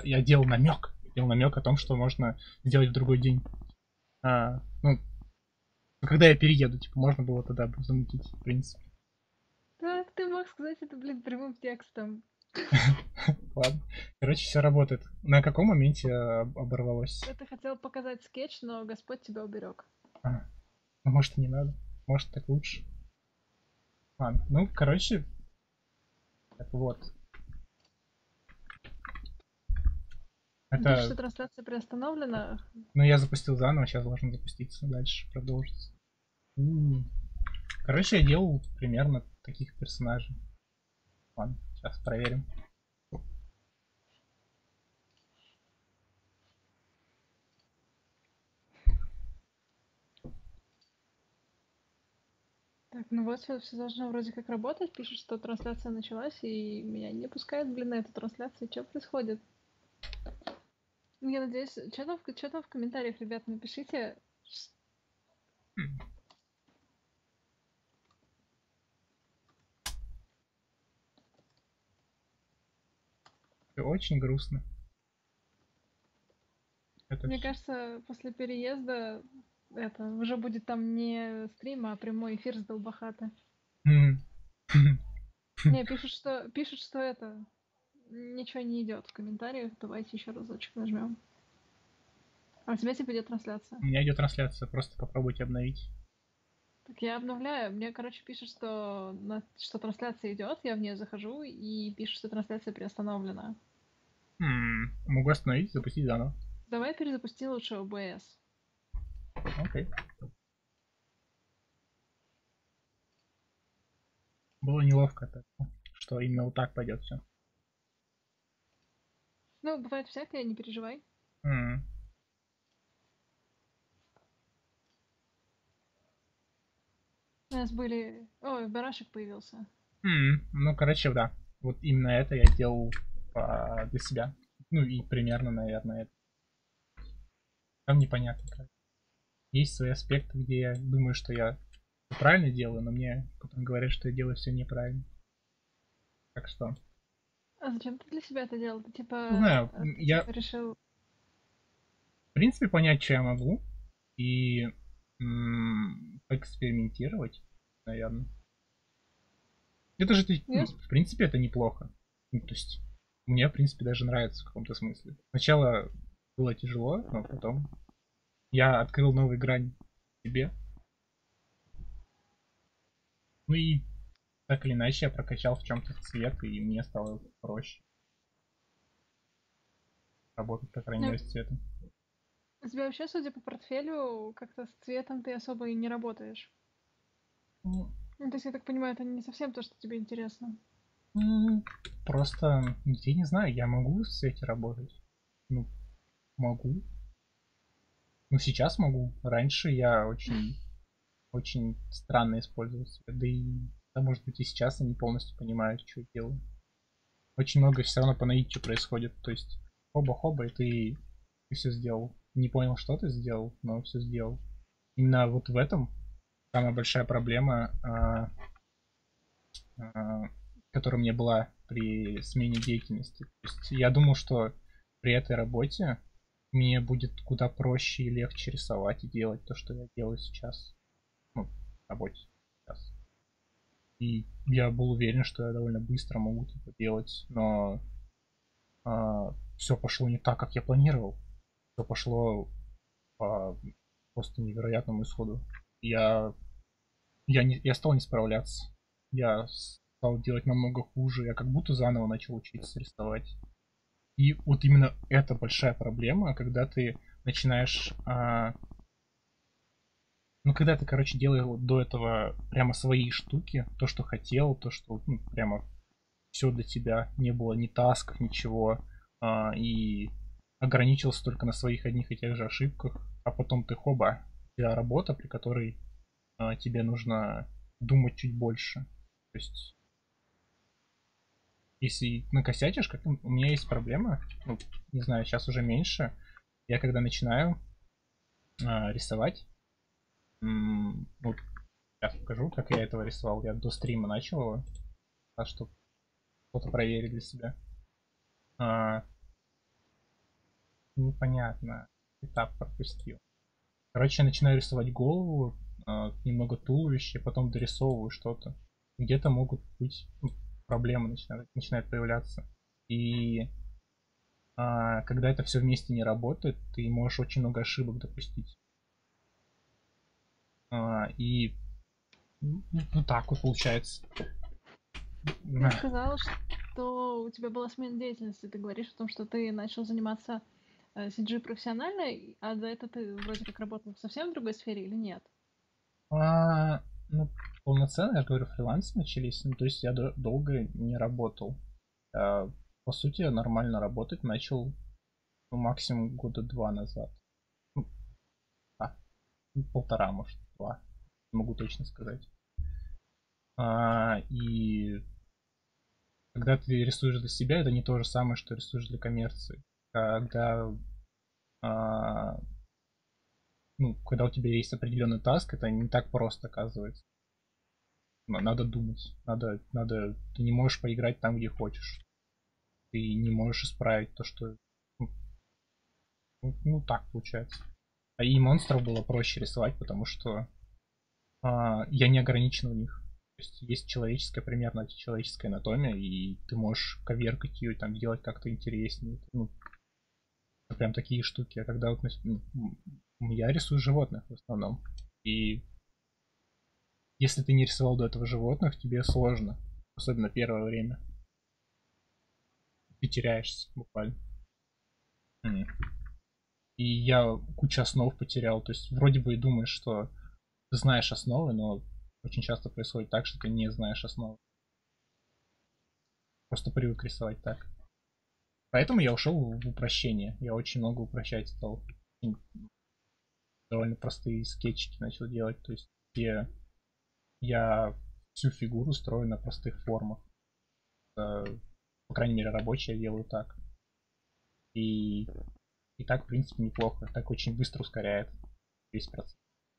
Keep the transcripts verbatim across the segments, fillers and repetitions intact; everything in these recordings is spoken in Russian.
я делал намек, делал намек о том, что можно сделать в другой день. А, ну, когда я перееду, типа, можно было тогда бы замутить, в принципе. Так, ты мог сказать это, блин, прямым текстом. Ладно. Короче, все работает. На каком моменте а, оборвалось? Это хотел показать скетч, но Господь тебя уберег. А, ну, может, и не надо. Может, так лучше. Ладно. Ну, короче, так вот. Пишет, Это, что трансляция приостановлена. ну, я запустил заново, сейчас должен запуститься, дальше продолжится. М. Короче, я делал примерно таких персонажей. Ладно, сейчас проверим. Так, ну вот все, все должно вроде как работать. Пишет, что трансляция началась, и меня не пускают, блин, на эту трансляцию. Что происходит? Ну, я надеюсь, что там, в- чё там в комментариях, ребят, напишите. Очень грустно. Это Мне все. кажется, после переезда это уже будет там не стрим, а прямой эфир с Долбахата. Не, пишут, что пишут, что это ничего не идет в комментариях. Давайте еще разочек нажмем. А у тебя типа идет трансляция. У меня идет трансляция, просто попробуйте обновить. Так я обновляю. Мне, короче, пишут, что, на- что трансляция идет, я в нее захожу и пишут, что трансляция приостановлена. М, Могу остановить, запустить заново. Давай перезапусти лучше о бэ эс. Окей. Было неловко, это, что именно вот так пойдет все. Ну, бывает всякое, не переживай. У нас были... Ой, барашек появился. Ну, короче, да. Вот именно это я делал а, для себя. Ну и примерно, наверное, это. Там непонятно. Как. Есть свои аспекты, где я думаю, что я правильно делаю, но мне потом говорят, что я делаю все неправильно. Так что, А зачем ты для себя это делал? Ты не типа... знаю, э, Ты я типа решил... в принципе понять, что я могу, и м, поэкспериментировать, наверное. Это же, ты- ну, Yes? в принципе, это неплохо. Ну, то есть, мне, в принципе, даже нравится в каком-то смысле. Сначала было тяжело, но потом я открыл новую грань в себе. Ну и так или иначе я прокачал в чем-то цвет, и мне стало проще работать, по крайней Ну, мере, с цветом. у тебя вообще, судя по портфелю, как-то с цветом ты особо и не работаешь. Ну, Ну, то есть, я так понимаю, это не совсем то, что тебе интересно. м, просто, я не знаю, я могу в цвете работать. Ну, могу. Ну, сейчас могу. Раньше я очень, очень странно использовал цвет. Да и, да, может быть, и сейчас я не полностью понимаю, что я делаю. Очень много все равно по наитию происходит. То есть, хоба-хоба, и ты, ты все сделал. Не понял, что ты сделал, но все сделал. Именно вот в этом самая большая проблема, а, а, которая у меня была при смене деятельности. То есть я думал, что при этой работе мне будет куда проще и легче рисовать и делать то, что я делаю сейчас. Ну, в работе сейчас. И я был уверен, что я довольно быстро могу типа делать, но а, все пошло не так, как я планировал. Все пошло по просто невероятному исходу. Я, я, не, я стал не справляться. Я стал делать намного хуже. Я как будто заново начал учиться рисовать. И вот именно это большая проблема, когда ты начинаешь... А, ну, когда ты, короче, делал до этого прямо свои штуки, то, что хотел, то, что ну, прямо все для тебя, не было ни тасков, ничего, а, и ограничился только на своих одних и тех же ошибках, а потом ты хоба, у тебя работа, при которой а, тебе нужно думать чуть больше. То есть, если накосячишь, как у меня есть проблема, ну, не знаю, сейчас уже меньше, я когда начинаю а, рисовать, м, вот сейчас покажу, как я этого рисовал, я до стрима начал его, так что кто-то проверит для себя. А, непонятно. Этап пропустил. Короче, я начинаю рисовать голову, а, немного туловища, потом дорисовываю что-то. Где-то могут быть ну, проблемы начинают, начинают появляться. И а, когда это все вместе не работает, ты можешь очень много ошибок допустить. А, и ну, ну так вот получается. Ты сказал, что у тебя была смена деятельности. Ты говоришь о том, что ты начал заниматься э, си джи профессионально, и- а до этого ты вроде как работал в совсем другой сфере или нет? А, ну, полноценно, я же говорю, фрилансы начались. Ну, то есть я до- долго не работал. А, по сути, я нормально работать начал ну, максимум года два назад. Ну, а, ну, полтора, может, два. Не могу точно сказать. А, и когда ты рисуешь для себя, это не то же самое, что рисуешь для коммерции. Когда, а, ну, когда у тебя есть определенный таск, это не так просто оказывается. Но надо думать. Надо, надо, ты не можешь поиграть там, где хочешь. Ты не можешь исправить то, что... Ну, ну, ну, так получается. А и монстров было проще рисовать, потому что а, я не ограничен в них. То есть есть человеческая, примерно человеческая анатомия, и ты можешь коверкать ее, там, делать как-то интереснее. Ну, это прям такие штуки. А когда вот, ну, я рисую животных в основном. И если ты не рисовал до этого животных, тебе сложно. Особенно первое время. Ты теряешься буквально. М. И я кучу основ потерял. То есть вроде бы и думаешь, что ты знаешь основы, но очень часто происходит так, что ты не знаешь основы. Просто привык рисовать так. Поэтому я ушел в упрощение. Я очень много упрощать стал. Довольно простые скетчики начал делать. То есть где я всю фигуру строю на простых формах. По крайней мере, рабочие я делаю так. И, и так, в принципе, неплохо. Так очень быстро ускоряет весь процесс.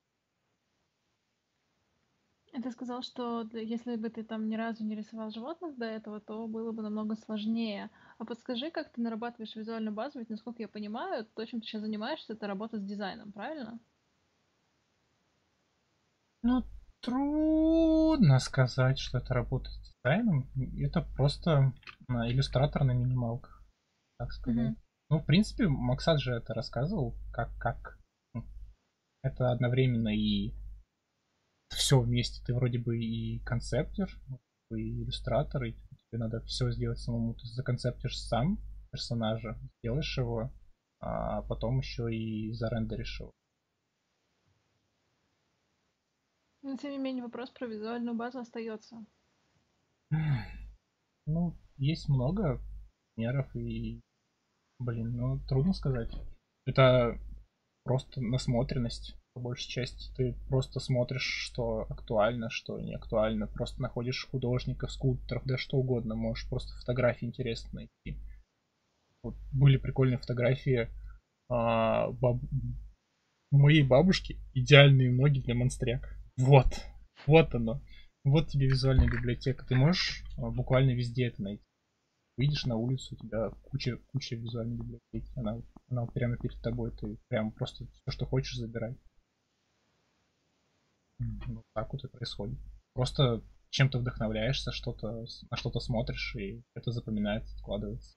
И ты сказал, что д- если бы ты там ни разу не рисовал животных до этого, то было бы намного сложнее. А подскажи, как ты нарабатываешь визуальную базу? Ведь, насколько я понимаю, то, чем ты сейчас занимаешься, это работа с дизайном, правильно? Ну, трудно сказать, что это работает с дизайном. Это просто а, иллюстратор на минималках, так сказать. Мгм. Ну, в принципе, Максат же это рассказывал, как, как ну, это одновременно и все вместе. Ты вроде бы и концептер, и иллюстратор, и тебе надо все сделать самому. Ты законцептишь сам персонажа, сделаешь его, а потом еще и зарендеришь его. Но, тем не менее, вопрос про визуальную базу остается. Ну, есть много примеров и, блин, ну, трудно сказать. Это просто насмотренность, по большей части. Ты просто смотришь, что актуально, что не актуально. Просто находишь художников, скульпторов, да что угодно. Можешь просто фотографии интересно найти. Вот были прикольные фотографии а, баб... у моей бабушки. Идеальные ноги для монстряк. Вот. Вот оно. Вот тебе визуальная библиотека. Ты можешь а, буквально везде это найти. Выйдешь на улицу, у тебя куча, куча визуальной библиотеки. Она, она вот прямо перед тобой. Ты прям просто все, что хочешь, забирай. Ну, так вот и происходит. Просто чем-то вдохновляешься, что-то, на что-то смотришь, и это запоминается, откладывается.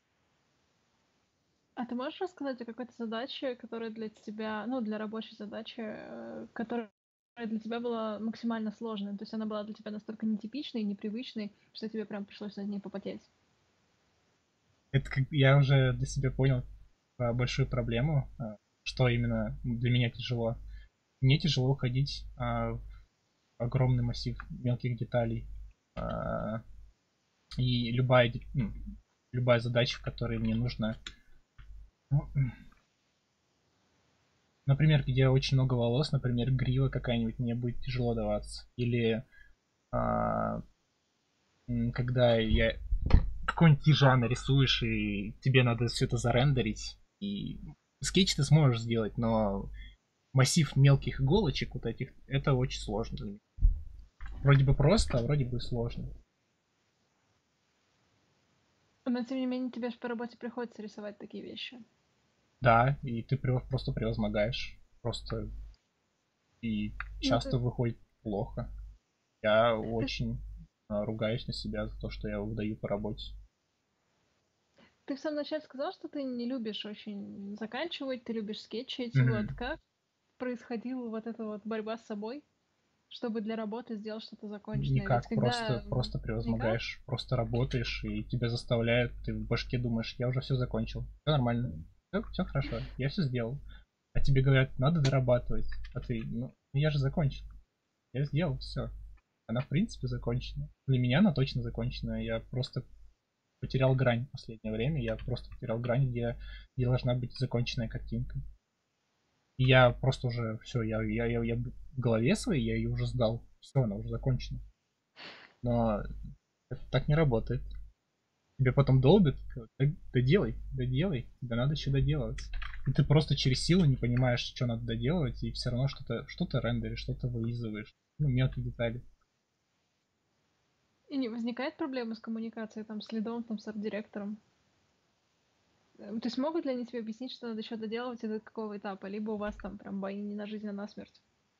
А ты можешь рассказать о какой-то задаче, которая для тебя, ну, для рабочей задачи, э, которая для тебя была максимально сложной? То есть она была для тебя настолько нетипичной, непривычной, что тебе прям пришлось над ней попотеть? Это как я уже для себя понял а, большую проблему, а, что именно для меня тяжело. Мне тяжело уходить а, в огромный массив мелких деталей. А, и любая, де- ну, любая задача, в которой мне нужно, ну, например, где очень много волос, например, грива какая-нибудь, мне будет тяжело даваться. Или а, м, когда я какой-нибудь ежа нарисуешь, и тебе надо все это зарендерить. И скетч ты сможешь сделать, но массив мелких иголочек вот этих, это очень сложно для меня. Вроде бы просто, а вроде бы сложно. Но тем не менее тебе же по работе приходится рисовать такие вещи. Да, и ты прев- просто превозмогаешь. Просто и Ну, ты, часто выходит плохо. Я ты, очень а, ругаюсь на себя за то, что я выдаю по работе. ты в самом начале сказал, что ты не любишь очень заканчивать, ты любишь скетчить. Вот Мгм. как происходила вот эта вот борьба с собой, чтобы для работы сделать что-то законченное? Ведь Никак, просто, когда просто никак, превозмогаешь, просто работаешь, и тебя заставляют, ты в башке думаешь, я уже все закончил, все нормально, все, все хорошо, я все сделал. А тебе говорят, надо дорабатывать, а ты, ну, я же закончил, я сделал все. Она в принципе закончена. Для меня она точно закончена, я просто потерял грань в последнее время, я просто потерял грань, где, где должна быть законченная картинка. И я просто уже, все, я, я, я, я в голове своей, я ее уже сдал, все, она уже закончена. Но это так не работает. Тебе потом долбят, да, доделай, доделай, тебе надо еще доделывать. И ты просто через силу не понимаешь, что надо доделывать, и все равно что-то что-то рендеришь, что-то вылизываешь. Ну, мелкие детали. и не возникает проблемы с коммуникацией там с лидом, там с арт-директором. Э, То есть могут ли они тебе объяснить, что надо еще доделывать и до какого этапа? Либо у вас там прям бои не на жизнь, а на смерть?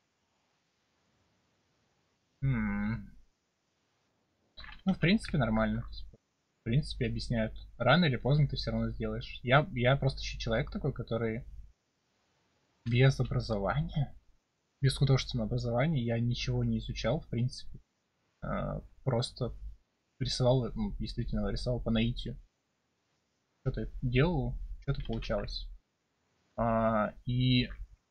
М. Ну, в принципе, нормально. В принципе, объясняют. Рано или поздно ты все равно сделаешь. Я, я просто еще человек такой, который без образования, без художественного образования, я ничего не изучал, в принципе. А, Просто рисовал, ну, действительно рисовал по наитию. Что-то делал, что-то получалось. А, и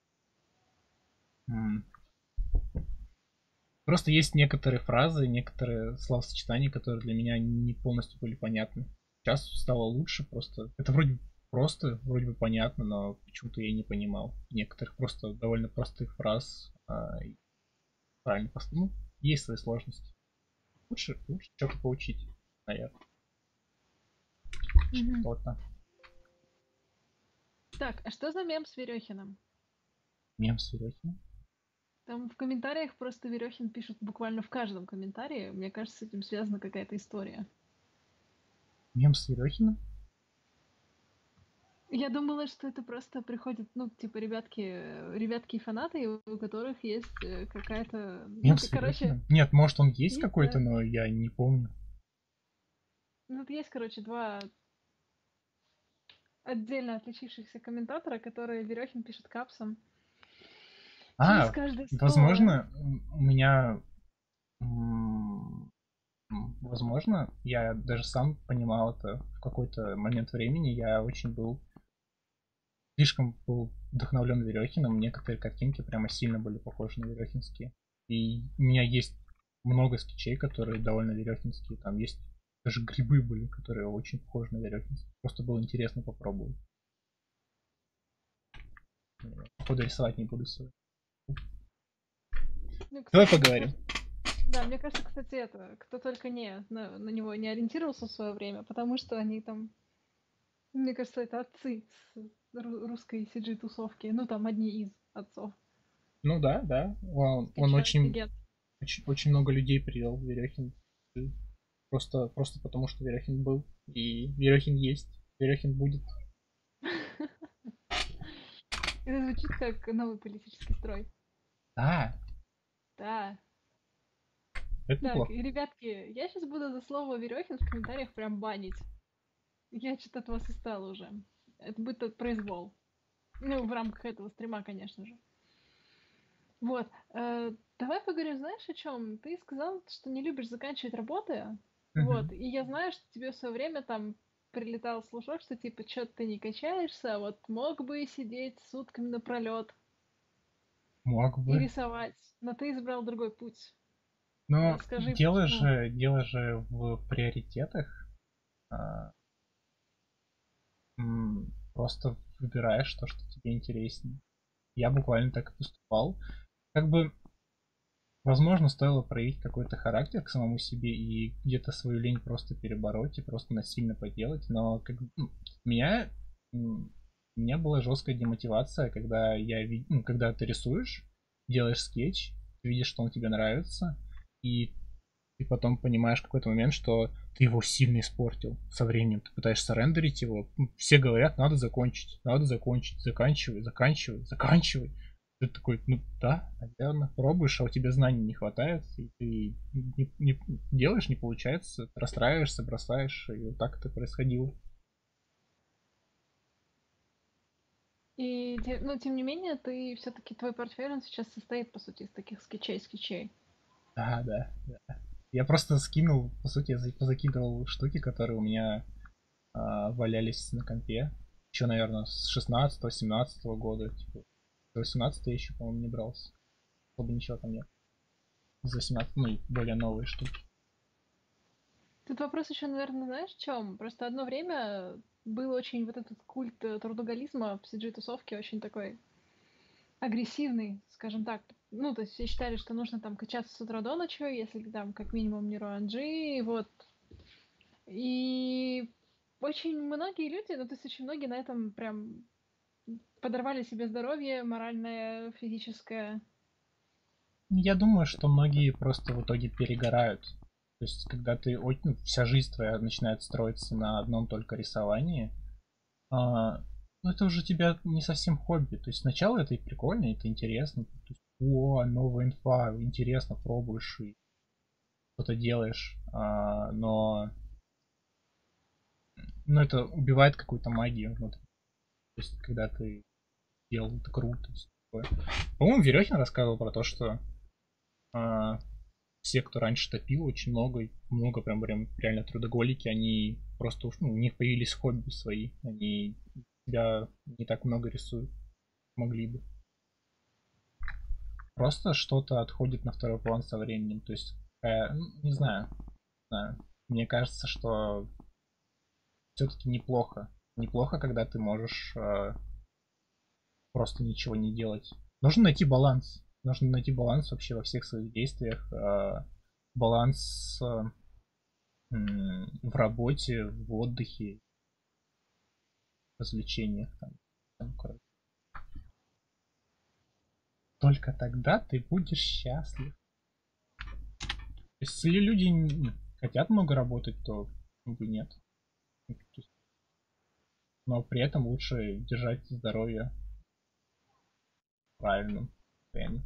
м, просто есть некоторые фразы, некоторые словосочетания, которые для меня не полностью были понятны. Сейчас стало лучше, просто это вроде просто, вроде бы понятно, но почему-то я не понимал некоторых просто довольно простых фраз. А, и правильно, просто, ну, есть свои сложности. Лучше, лучше что-то поучить, наверное, Мгм. что-то. Так, а что за мем с Верехиным? Мем с Верехиным. Там в комментариях просто Верехин пишет буквально в каждом комментарии. Мне кажется, с этим связана какая-то история. Мем с Верехиным? Я думала, что это просто приходят, ну, типа, ребятки, э, ребятки и фанаты, у которых есть э, какая-то, Мем ну, к- с короче, Верехиным? Нет, может он есть есть, какой-то, да. но я не помню. Ну, вот есть, короче, два отдельно отличившихся комментатора, которые Верехин пишет капсом через А, каждое слово. возможно, у меня, м, м, возможно, я даже сам понимал это в какой-то момент времени. Я очень был, слишком был вдохновлен Верехиным. Некоторые картинки прямо сильно были похожи на верехинские. И у меня есть много скетчей, которые довольно верехинские. Там есть даже грибы были, которые очень похожи на верехинские. Просто было интересно попробовать. Походу рисовать не буду сегодня. Ну, Давай кстати, мне поговорим. кажется, да, мне кажется, кстати, это, кто только не на, на него не ориентировался в свое время, потому что они там, мне кажется, это отцы с ру- русской си джи-тусовки, ну, там одни из отцов. Ну да, да. Он, он Скетча очень, легенд. очень, очень много людей привел Верехин. Просто, просто потому, что Верехин был. И Верехин есть. Верехин будет. Это звучит как новый политический строй. Да, Да. это Так, неплохо. и, ребятки, я сейчас буду за слово Верехин в комментариях прям банить. Я что-то от вас устала уже. Это будет тот произвол. Ну, в рамках этого стрима, конечно же. Вот. э, давай поговорим, знаешь, о чем? Ты сказал, что не любишь заканчивать работы. Вот. Мгм. И я знаю, что тебе в свое время там прилетал слушок, что типа, что ты не качаешься, а вот мог бы сидеть сутками напролет Мог и бы. рисовать. Но ты избрал другой путь. Но Расскажи, дело почему. же, дело же в приоритетах. А, м, просто выбираешь то, что тебе интереснее. Я буквально так и поступал. Как бы, возможно, стоило проявить какой-то характер к самому себе и где-то свою лень просто перебороть и просто насильно поделать. Но как бы, ну, меня, м, у меня была жесткая демотивация, когда я ви- ну, когда ты рисуешь, делаешь скетч, ты видишь, что он тебе нравится, и И потом понимаешь в какой-то момент, что ты его сильно испортил со временем. Ты пытаешься рендерить его. Все говорят, надо закончить, надо закончить. Заканчивай, заканчивай, заканчивай. Ты такой, ну да, наверное, пробуешь, а у тебя знаний не хватает, и ты не, не делаешь, не получается, расстраиваешься, бросаешь, и вот так это происходило. И, те- ну, тем не менее, ты все-таки твой портфель, он сейчас состоит, по сути, из таких скетчей-скетчей. Да, да, да. Я просто скинул, по сути, я за- позакидывал штуки, которые у меня а, валялись на компе. Еще, наверное, с шестнадцатого-семнадцатого года. Типа, до восемнадцатого я еще, по-моему, не брался. Особо ничего там нет. За восемнадцать, ну и более новые штуки. Тут вопрос еще, наверное, знаешь, в чем? Просто одно время был очень вот этот культ э, трудоголизма в си джи-тусовке очень такой агрессивный, скажем так. Ну, то есть все считали, что нужно там качаться с утра до ночи, если ты там как минимум не Руанджи, вот. И очень многие люди, ну, то есть очень многие на этом прям подорвали себе здоровье моральное, физическое. Я думаю, что многие просто в итоге перегорают. То есть, когда ты о- ну, вся жизнь твоя начинает строиться на одном только рисовании, а, ну это уже тебя не совсем хобби. То есть сначала это и прикольно, это интересно. То есть, о, новая инфа, интересно, пробуешь и что-то делаешь. А, но, но это убивает какую-то магию внутри. То есть, когда ты делал это круто. Всё такое. По-моему, Верехин рассказывал про то, что а, все, кто раньше топил, очень много, много прям, прям реально трудоголики, они просто, уж, ну, у них появились хобби свои, они себя не так много рисуют, могли бы. Просто что-то отходит на второй план со временем, то есть, э, ну, не знаю, не знаю. Мне кажется, что все-таки неплохо. Неплохо, когда ты можешь э, просто ничего не делать. Нужно найти баланс. Нужно найти баланс вообще во всех своих действиях. Э, баланс э, в работе, в отдыхе, развлечениях. Там, там, короче. Только тогда ты будешь счастлив. Если люди не хотят много работать, то как бы нет. Но при этом лучше держать здоровье в правильном состоянии.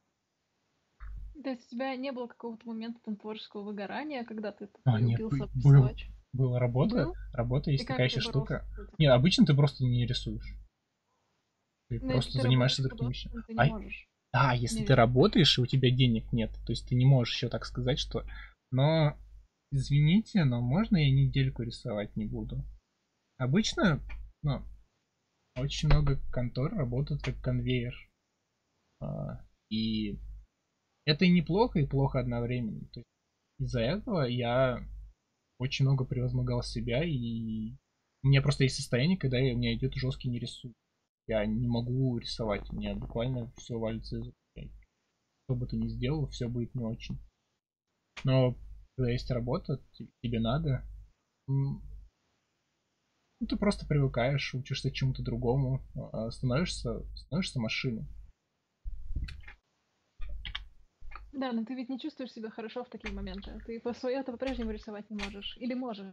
То есть у тебя не было какого-то момента там творческого выгорания, когда ты А, такой нет, убился был, рисовать? была работа. Был? Работа И есть такая как ты еще боролся штука. с этим? Не, обычно ты просто не рисуешь. Ты Но если просто ты занимаешься работаешь другими вещами. художником, ты не А, можешь а, если не ты рисовать. работаешь и у тебя денег нет, то есть ты не можешь еще так сказать, что но извините, но можно я недельку рисовать не буду? Обычно, ну, очень много контор работают как конвейер. А, и это и неплохо, и плохо одновременно. То есть из-за этого я очень много превозмогал себя, и у меня просто есть состояние, когда я- у меня идет жесткий нерисунок. Я не могу рисовать, у меня буквально все валится из рук. Что бы ты ни сделал, все будет не очень. Но когда есть работа, те- тебе надо, м, ну, ты просто привыкаешь, учишься чему-то другому, а, становишься, становишься машиной. Да, но ты ведь не чувствуешь себя хорошо в такие моменты. Ты по свое ты по-прежнему рисовать не можешь. Или можешь.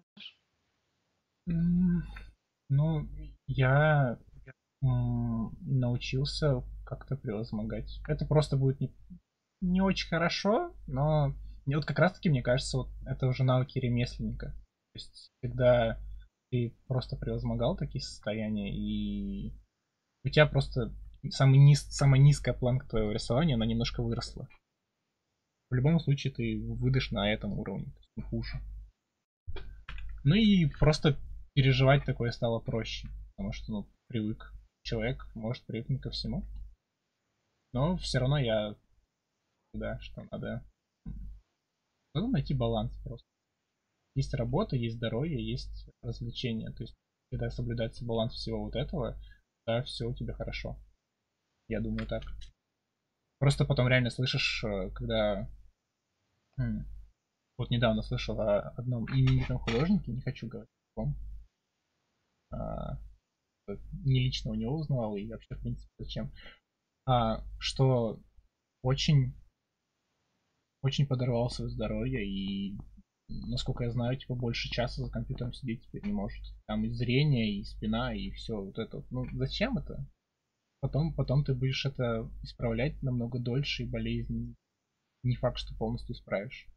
М, Ну, я м, научился как-то превозмогать. Это просто будет не, не очень хорошо, но мне вот как раз-таки, мне кажется, вот это уже навыки ремесленника. То есть, когда ты просто превозмогал такие состояния, и у тебя просто самый низ, самая низкая планка твоего рисования, она немножко выросла. В любом случае ты выйдешь на этом уровне, то есть не хуже. Ну и просто переживать такое стало проще, потому что, ну, привык. Человек может привыкнуть ко всему. Но все равно я, да, что надо, надо найти баланс просто. Есть работа, есть здоровье, есть развлечения. То есть, когда соблюдается баланс всего вот этого, да, все у тебя хорошо. Я думаю так. Просто потом реально слышишь, э, когда... м, Вот недавно слышал о одном именитом художнике, не хочу говорить о ком. а, Не лично у него узнавал, и вообще, в принципе, зачем. А, что очень, очень подорвал свое здоровье, и, насколько я знаю, типа больше часа за компьютером сидеть теперь не может. Там и зрение, и спина, и все вот это. Вот. Ну, зачем это? Потом, потом ты будешь это исправлять намного дольше, и болезнь не факт, что полностью исправишь.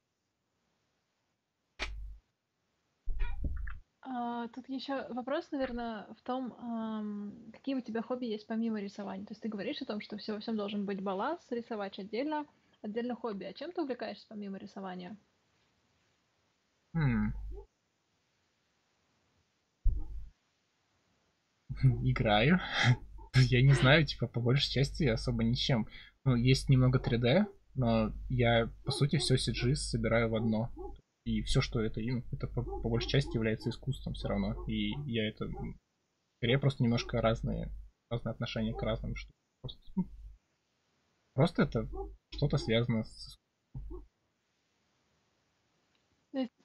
А, тут еще вопрос, наверное, в том, ам, какие у тебя хобби есть помимо рисования. То есть ты говоришь о том, что все во всем должен быть баланс, рисовать отдельно, отдельно хобби. А чем ты увлекаешься помимо рисования? М, Играю. Я не знаю, типа, по большей части особо ничем. Ну, есть немного три дэ, но я, по сути, все си джи собираю в одно. И все, что это, ну, это по, по большей части является искусством все равно. И я это... Скорее, просто немножко разные, разные отношения к разным штукам. Просто, ну, просто это что-то связано с... То есть,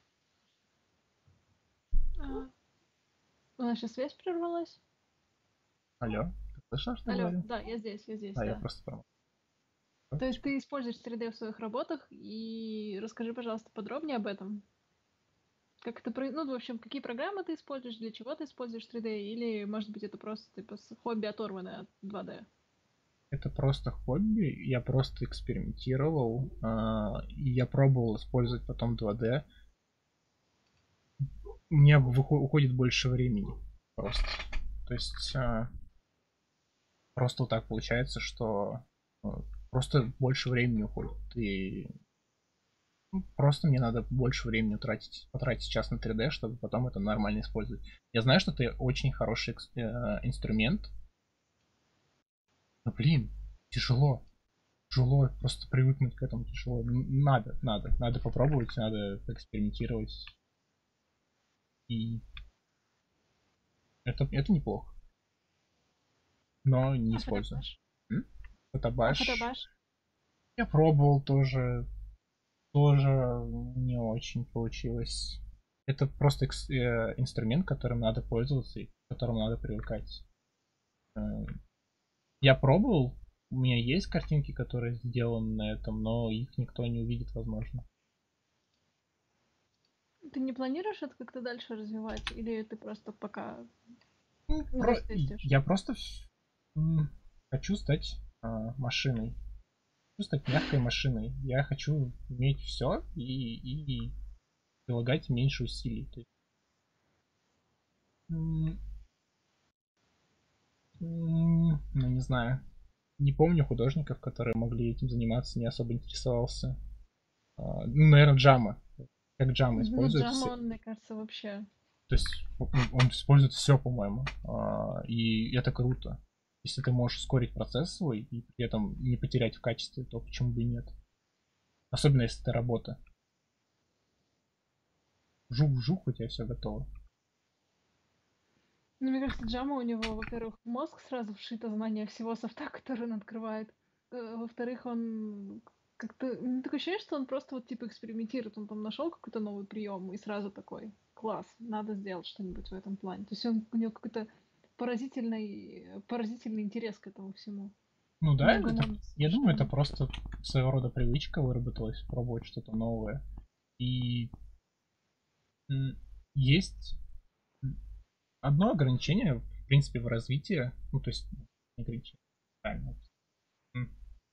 а, у нас сейчас связь прервалась? Алло, ты слышал, что я Алло, говорю? да, я здесь, я здесь, А, я да. просто промолчал. То есть ты используешь три дэ в своих работах, и расскажи, пожалуйста, подробнее об этом. Как это, про- ну, в общем, какие программы ты используешь, для чего ты используешь три дэ, или, может быть, это просто, типа, с- хобби оторванное от два дэ? Это просто хобби, я просто экспериментировал, а, и я пробовал использовать потом два дэ. У меня выхо- уходит больше времени просто. То есть а, просто вот так получается, что а, просто больше времени уходит. И ну, просто мне надо больше времени тратить, потратить сейчас на три дэ, чтобы потом это нормально использовать. Я знаю, что это очень хороший экс- э, инструмент, но, блин, тяжело. Тяжело, просто привыкнуть к этому тяжело. Н- Надо, надо, надо попробовать, надо поэкспериментировать. И это, это неплохо, но не А использую. фотобаш? М? А Фотобаш фотобаш? я пробовал тоже, тоже не очень получилось. Это просто экс- э, инструмент, которым надо пользоваться и к которому надо привыкать. Э, Я пробовал, у меня есть картинки, которые сделаны на этом, но их никто не увидит, возможно. Ты не планируешь это как-то дальше развивать, или ты просто пока Ну, ну, про... тестишь? Я просто м, хочу стать а, машиной. Хочу стать мягкой машиной. Я хочу иметь все и, и прилагать меньше усилий. То есть, м, м, ну, не знаю. Не помню художников, которые могли этим заниматься, не особо интересовался. А, ну, наверное, Джама. Как Джама Ну, использует Джама, все. он, мне кажется, вообще... То есть ну, он использует все, по-моему. А, и это круто. Если ты можешь ускорить процесс свой и при этом не потерять в качестве, то почему бы и нет? Особенно если это работа. Жух-жух, у тебя все готово. Ну, мне кажется, Джама у него, во-первых, в мозг сразу вшито знание всего софта, который он открывает. Э, Во-вторых, он как-то... ну, такое ощущение, что он просто вот типа экспериментирует. Он там нашел какой-то новый прием и сразу такой, класс, надо сделать что-нибудь в этом плане. То есть он, у него какой-то поразительный, поразительный интерес к этому всему. Ну да, это, Неугомонный я думаю, это совершенно. просто своего рода привычка выработалась, пробовать что-то новое. И м, есть одно ограничение, в принципе, в развитии. Ну, то есть, не ограничение, правильно. М.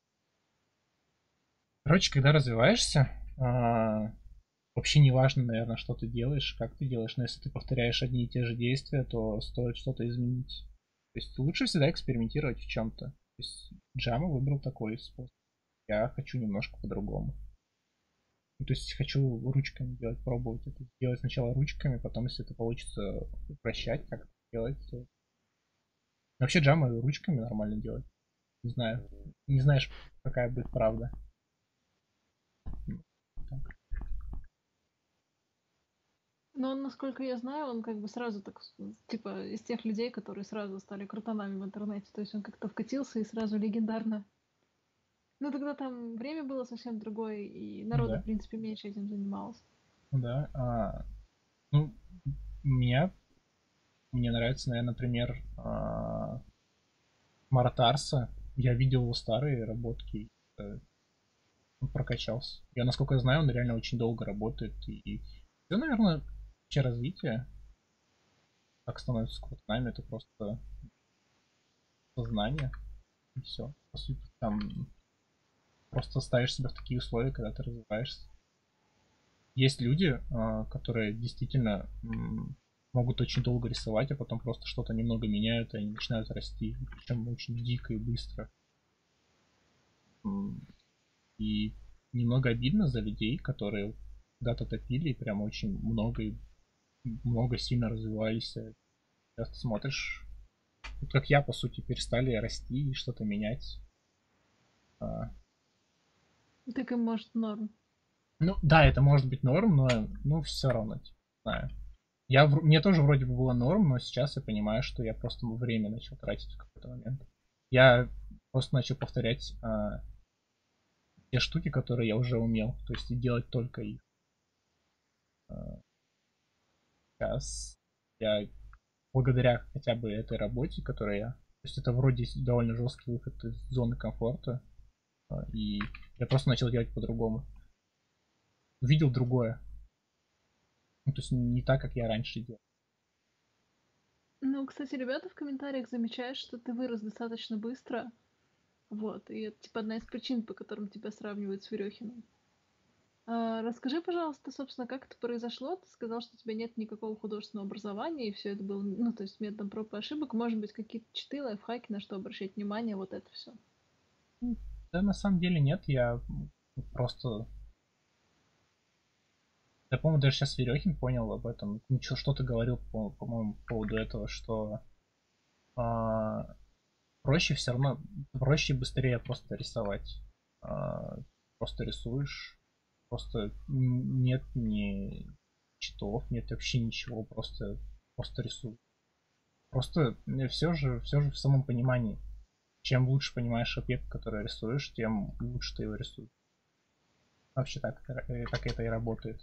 Короче, когда развиваешься, а, вообще не важно, наверное, что ты делаешь, как ты делаешь, но если ты повторяешь одни и те же действия, то стоит что-то изменить. То есть лучше всегда экспериментировать в чем-то. То есть Джама выбрал такой способ. Я хочу немножко по-другому. Ну, то есть хочу ручками делать, пробовать это. Делать сначала ручками, потом, если это получится упрощать, как это делать, то... Вообще Джама ручками нормально делать. Не знаю. Не знаешь, какая будет правда. Ну, так. Но он, насколько я знаю, он как бы сразу так, с- типа, из тех людей, которые сразу стали крутанами в интернете. То есть он как-то вкатился и сразу легендарно. Ну, тогда там время было совсем другое, и Ну народу, в да, принципе, меньше этим занималось. ну да. А, ну, меня, мне нравится, наверное, например, а, Маратарса. Я видел его старые работки. Э, он прокачался. Я, насколько я знаю, он реально очень долго работает. И все, наверное, вообще развитие, как становится крутнами, это просто сознание. И все. По сути, там просто ставишь себя в такие условия, когда ты развиваешься. Есть люди, а, которые действительно м, могут очень долго рисовать, а потом просто что-то немного меняют, и они начинают расти. Причем очень дико и быстро. М, И немного обидно за людей, которые когда-то топили и прям очень много и много сильно развивались. Сейчас ты смотришь, вот как я, по сути, перестали расти и что-то менять. А, Так и может норм. Ну, да, это может быть норм, но ну все равно, типа, не знаю. Я, вр- мне тоже вроде бы было норм, но сейчас я понимаю, что я просто время начал тратить в какой-то момент. Я просто начал повторять а, те штуки, которые я уже умел, то есть и делать только их. А, сейчас я благодаря хотя бы этой работе, которая я... То есть это вроде довольно жесткий выход из зоны комфорта, а, и я просто начал делать по-другому. Увидел другое. Ну, то есть не так, как я раньше делал. Ну, кстати, ребята в комментариях замечают, что ты вырос достаточно быстро. Вот, и это типа одна из причин, по которым тебя сравнивают с Верехиным. А, расскажи, пожалуйста, собственно, как это произошло? Ты сказал, что у тебя нет никакого художественного образования, и все это было, ну, то есть методом проб и ошибок. Может быть, какие-то читы, лайфхаки, на что обращать внимание, вот это все. Ну, да, на самом деле нет, я просто... Я, по-моему, даже сейчас Верехин понял об этом. Ничего, что-то говорил, по- по-моему, по поводу этого, что а, проще все равно, проще и быстрее просто рисовать. А, просто рисуешь, просто н- нет ни читов, нет вообще ничего, просто, просто рисуй. Просто все же, все же в самом понимании. Чем лучше понимаешь объект, который рисуешь, тем лучше ты его рисуешь. Вообще так, э, так это и работает.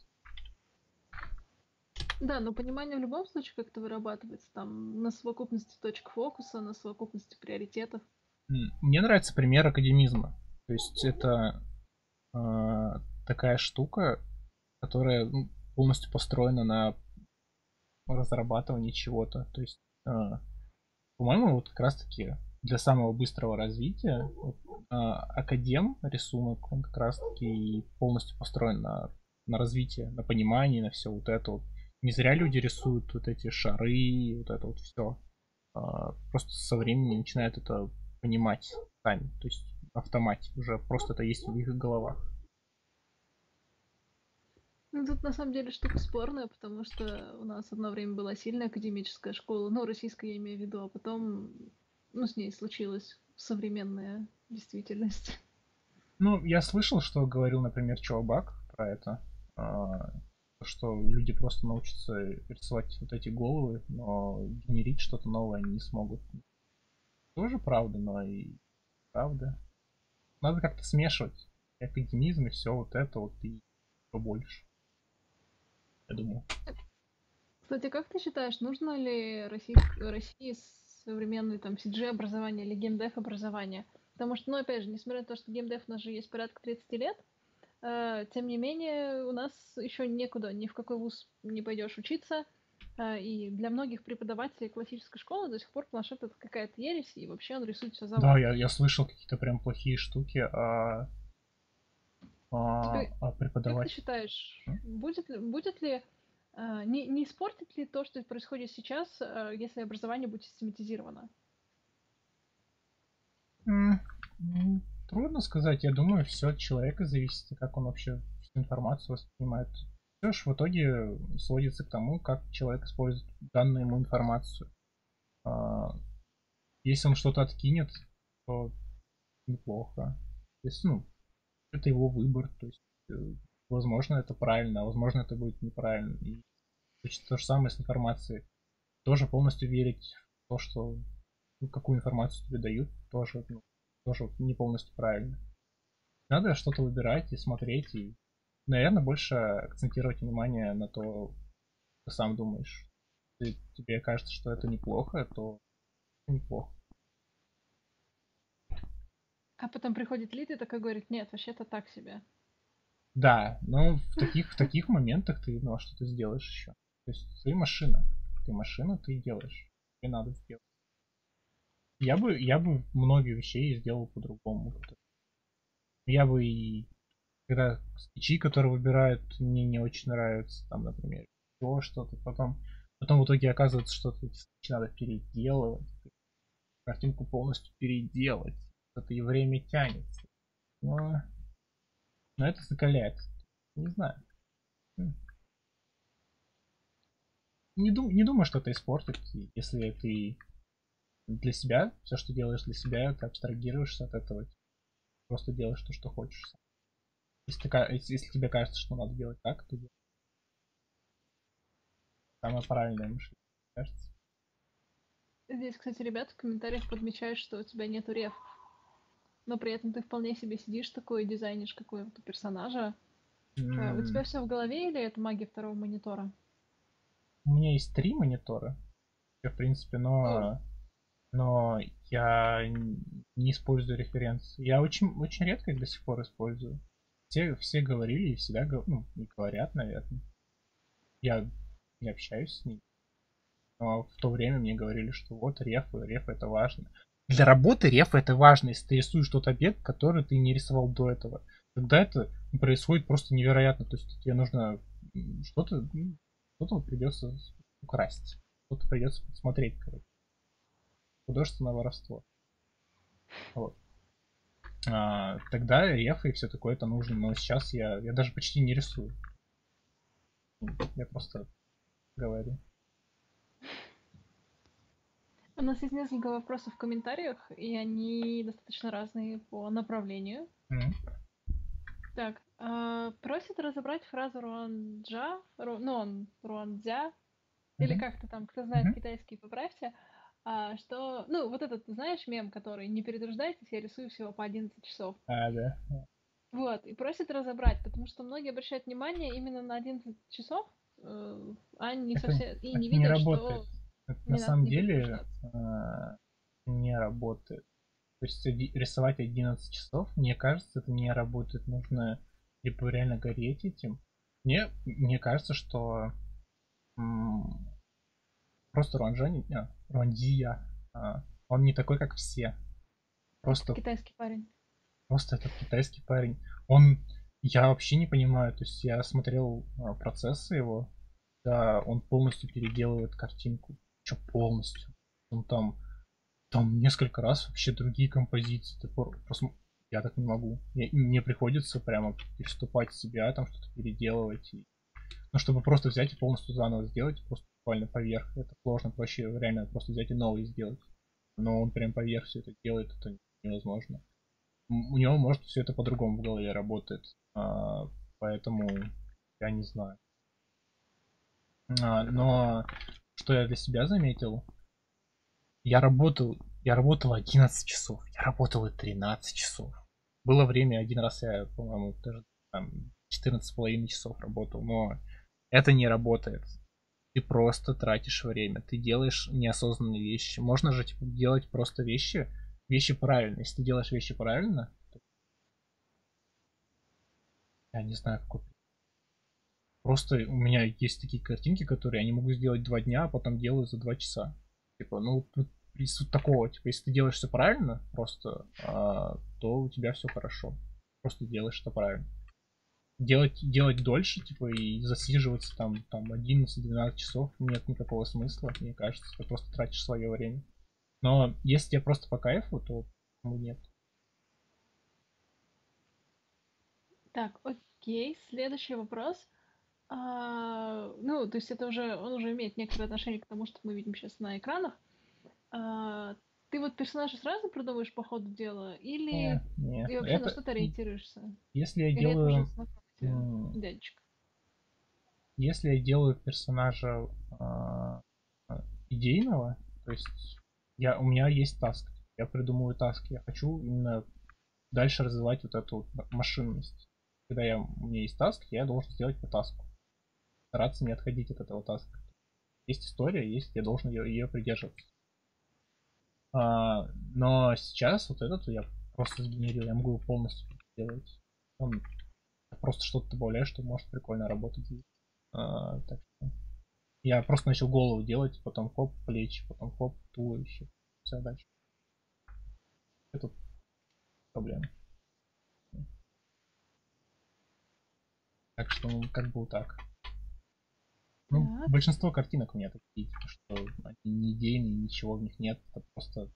Да, но понимание в любом случае как-то вырабатывается там на совокупности точек фокуса, на совокупности приоритетов. М, Мне нравится пример академизма. То есть это э, такая штука, которая ну, полностью построена на разрабатывании чего-то. То есть, э, по-моему, вот как раз-таки для самого быстрого развития вот, э, академ рисунок, он как раз-таки полностью построен на, на развитие, на понимании, на все вот это вот. Не зря люди рисуют вот эти шары, вот это вот все. Просто со временем начинают это понимать сами. То есть автомате уже просто это есть в их головах. Ну, тут на самом деле штука спорная, потому что у нас одно время была сильная академическая школа, ну, российская я имею в виду, а потом, ну, с ней случилась современная действительность. Ну, я слышал, что говорил, например, Чувак про это, а, что люди просто научатся рисовать вот эти головы, но генерить что-то новое они не смогут. Тоже правда, но и правда. Надо как-то смешивать академизм и все вот это вот и побольше, я думаю. Кстати, как ты считаешь, нужно ли Российск... России современное там си джи образование или геймдев образование? Потому что, ну, опять же, несмотря на то, что геймдев у нас же есть порядка тридцати лет, э, тем не менее, у нас еще некуда, ни в какой вуз не пойдешь учиться, э, и для многих преподавателей классической школы до сих пор планшет это какая-то ересь, и вообще он рисует все за Да, вас. я, я слышал какие-то прям плохие штуки о, о, Тебе, о как ты преподавателе. считаешь, будет ли, будет ли э, не, не испортит ли то, что происходит сейчас, э, если образование будет систематизировано? М, м, Трудно сказать. Я думаю, все от человека зависит, и как он вообще всю информацию воспринимает. Все ж в итоге сводится к тому, как человек использует данную ему информацию. А, Если он что-то откинет, то неплохо. Если, ну, это его выбор. То есть, э, возможно, это правильно, а возможно, это будет неправильно. И точно то же самое с информацией. Тоже полностью верить в то, что ну, какую информацию тебе дают, тоже, ну, тоже вот не полностью правильно. Надо что-то выбирать и смотреть, и, наверное, больше акцентировать внимание на то, что ты сам думаешь. Если тебе кажется, что это неплохо, то неплохо. А потом приходит лид и такой говорит, нет, вообще-то так себе. Да, но в таких, в таких моментах ты, ну, а что ты сделаешь еще? То есть ты машина. Ты машина, ты делаешь. Тебе надо сделать. Я бы, я бы многие вещей сделал по-другому. Я бы и когда скетчи, которые выбирают, мне не очень нравятся, там, например, то что-то, потом, потом в итоге оказывается, что эти скетчи надо переделывать, картинку полностью переделать, это и время тянется. Но, но это закаляет. Не знаю. Не, дум, не думаю, что это испортит, если ты для себя, все, что делаешь для себя, ты абстрагируешься от этого, просто делаешь то, что хочешь. Если, ты, если, если тебе кажется, что надо делать так, то делай. Самое правильное мышление, кажется. Здесь, кстати, ребята в комментариях подмечают, что у тебя нету реф. Но при этом ты вполне себе сидишь такой, дизайнишь какого-то персонажа. Mm. У тебя все в голове или это магия второго монитора? У меня есть три монитора, в принципе, но, oh. но я не использую референсы. Я очень, очень редко их до сих пор использую. Все, все говорили и всегда ну, говорят, наверное. Я не общаюсь с ними. Но в то время мне говорили, что вот рефы, рефы это важно. Для работы рефы это важно, если ты рисуешь тот объект, который ты не рисовал до этого. Тогда это происходит просто невероятно. То есть тебе нужно что-то, что-то придется украсть. Что-то придется посмотреть, короче. Художественное воровство. Вот. А, тогда рефы и все такое это нужно. Но сейчас я, я даже почти не рисую. Я просто говорю. У нас есть несколько вопросов в комментариях, и они достаточно разные по направлению. Mm-hmm. Так, э, просит разобрать фразу руанджа, ру, ну, он руанджа, mm-hmm. или как-то там, кто знает mm-hmm. китайский, поправьте, а, что, ну, вот этот, знаешь, мем, который «Не перетруждайтесь, я рисую всего по одиннадцать часов». А, да. Вот, и просит разобрать, потому что многие обращают внимание именно на одиннадцать часов, э, а не это, совсем, и не не видят, работает. что Это не на надо самом не деле не работает. То есть рисовать одиннадцать часов, мне кажется, это не работает. Нужно либо реально гореть этим. Мне, мне кажется, что м- просто Руанжани, а, Руандия, а, он не такой, как все. Просто этот китайский парень. Просто этот китайский парень. Он, я вообще не понимаю. То есть я смотрел а, процессы его. Да, он полностью переделывает картинку. Что полностью? Он там Там несколько раз вообще другие композиции. Ты просто я так не могу. Я, мне приходится прямо переступать себя, там что-то переделывать. И... Ну, чтобы просто взять и полностью заново сделать, просто буквально поверх. Это сложно, проще реально просто взять и новый сделать. Но он прям поверх все это делает, это невозможно. У него, может, все это по-другому в голове работает. А, поэтому я не знаю. А, но что я для себя заметил, я работал, я работал одиннадцать часов, я работал и тринадцать часов. Было время, один раз я, по-моему, даже там четырнадцать с половиной часов работал, но это не работает. Ты просто тратишь время, ты делаешь неосознанные вещи. Можно же типа, делать просто вещи, вещи правильно. Если ты делаешь вещи правильно, то... я не знаю, какой. Просто у меня есть такие картинки, которые я не могу сделать два дня, а потом делаю за два часа. Типа, ну, тут суть такого, типа, если ты делаешь все правильно, просто, а, то у тебя все хорошо. Просто делаешь это правильно. Делать, делать дольше, типа, и засиживаться там, там одиннадцать-двенадцать часов нет никакого смысла, мне кажется. Ты просто тратишь свое время. Но если тебе просто по кайфу, то ну, нет. Так, окей, следующий вопрос. А, ну, то есть это уже, он уже имеет некоторое отношение к тому, что мы видим сейчас на экранах. А, ты вот персонажа сразу придумываешь по ходу дела? Или Не, не. и вообще Это... на что ты ориентируешься? Если я Или делаю... это уже знакомый тебе дядечка? Если я делаю персонажа э, идейного, то есть я, у меня есть таск, я придумываю таски, я хочу именно дальше развивать вот эту вот машинность. Когда я, у меня есть таск, я должен сделать по таску. Стараться не отходить от этого таска. Есть история, есть, я должен ее, ее придерживаться. А, но сейчас вот этот я просто сгенерил, я могу его полностью сделать. Он просто что-то добавляешь, что может прикольно работать. А, так что я просто начал голову делать, потом хоп, плечи, потом хоп, туловище. Все дальше. Это проблема. Так что, ну, как бы вот так. Ну, Так. большинство картинок у меня такие, типа, что они не идейные, ничего в них нет. Это просто...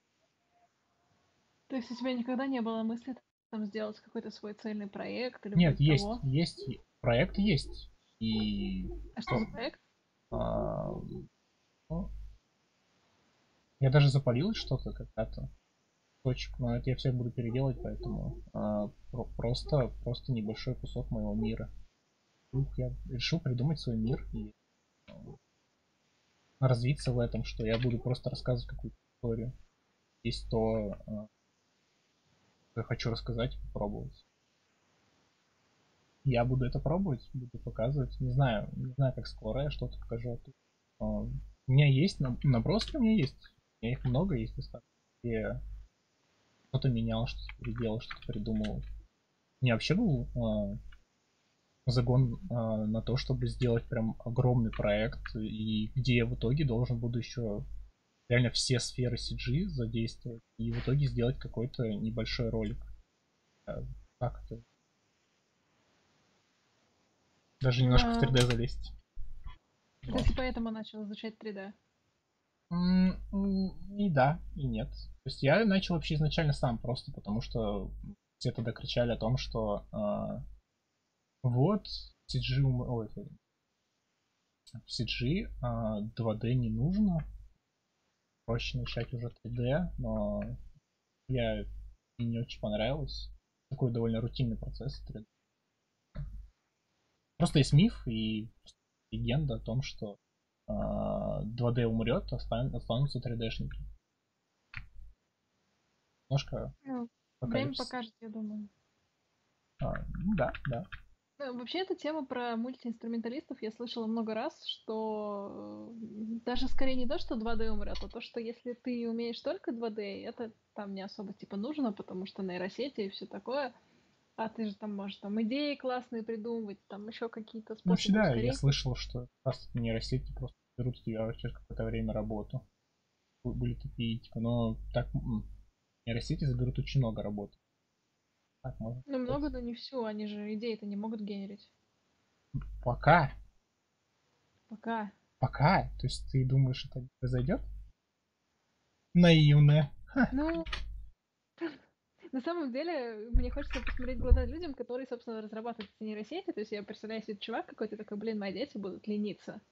То есть у тебя никогда не было мысли там сделать какой-то свой цельный проект или Нет, вроде есть, того? есть, проект есть. И... А что за проект? А, ну, я даже запалил что-то когда-то. Точек, но это я все буду переделать, поэтому а, про- просто, просто небольшой кусок моего мира. Вдруг я решил придумать свой мир и а, развиться в этом, что я буду просто рассказывать какую-то историю. Есть то, а, что я хочу рассказать и попробовать. Я буду это пробовать, буду показывать. Не знаю, не знаю, как скоро я что-то покажу. А, у меня есть наброски, у меня есть. У меня их много есть достаточно. Я что-то менял, что-то переделал, что-то придумывал. У меня вообще был а, загон а, на то, чтобы сделать прям огромный проект, и где я в итоге должен буду еще реально все сферы си джи задействовать, и в итоге сделать какой-то небольшой ролик. А, как это? Даже немножко в А, три дэ залезть. то Вот. есть поэтому начал изучать три дэ? М, м, И да, и нет. То есть я начал вообще изначально сам, просто потому что все тогда кричали о том, что а, вот си джи, ум- ой, в си джи а, два дэ не нужно, проще начать уже три дэ, но я мне не очень понравилось. Такой довольно рутинный процесс три дэ. Просто есть миф и легенда о том, что а, два дэ умрет, остан- останутся три дэ-шники. Немножко Ну, время апокалипсис. покажет, я думаю. А, ну да, да. Ну, вообще, эта тема про мультиинструменталистов я слышала много раз, что э, даже скорее не то, что два дэ умрет, а то, что если ты умеешь только два дэ, это там не особо типа нужно, потому что нейросети и все такое, а ты же там можешь там идеи классные придумывать, там еще какие-то Ну, способы всегда я ускорения. слышал, что раз нейросети просто берут у тебя через какое-то время работу. Бу- Были такие, типа, но так м, нейросети заберут очень много работы. Так можно Ну, сказать. много, но не всю, они же идеи-то не могут генерить. Пока, Пока. пока. То есть ты думаешь, это произойдет? Наивная. Ну, на самом деле, мне хочется посмотреть в глаза людям, которые, собственно, разрабатывают эти нейросети. То есть я представляю себе чувак какой-то такой, блин, мои дети будут лениться.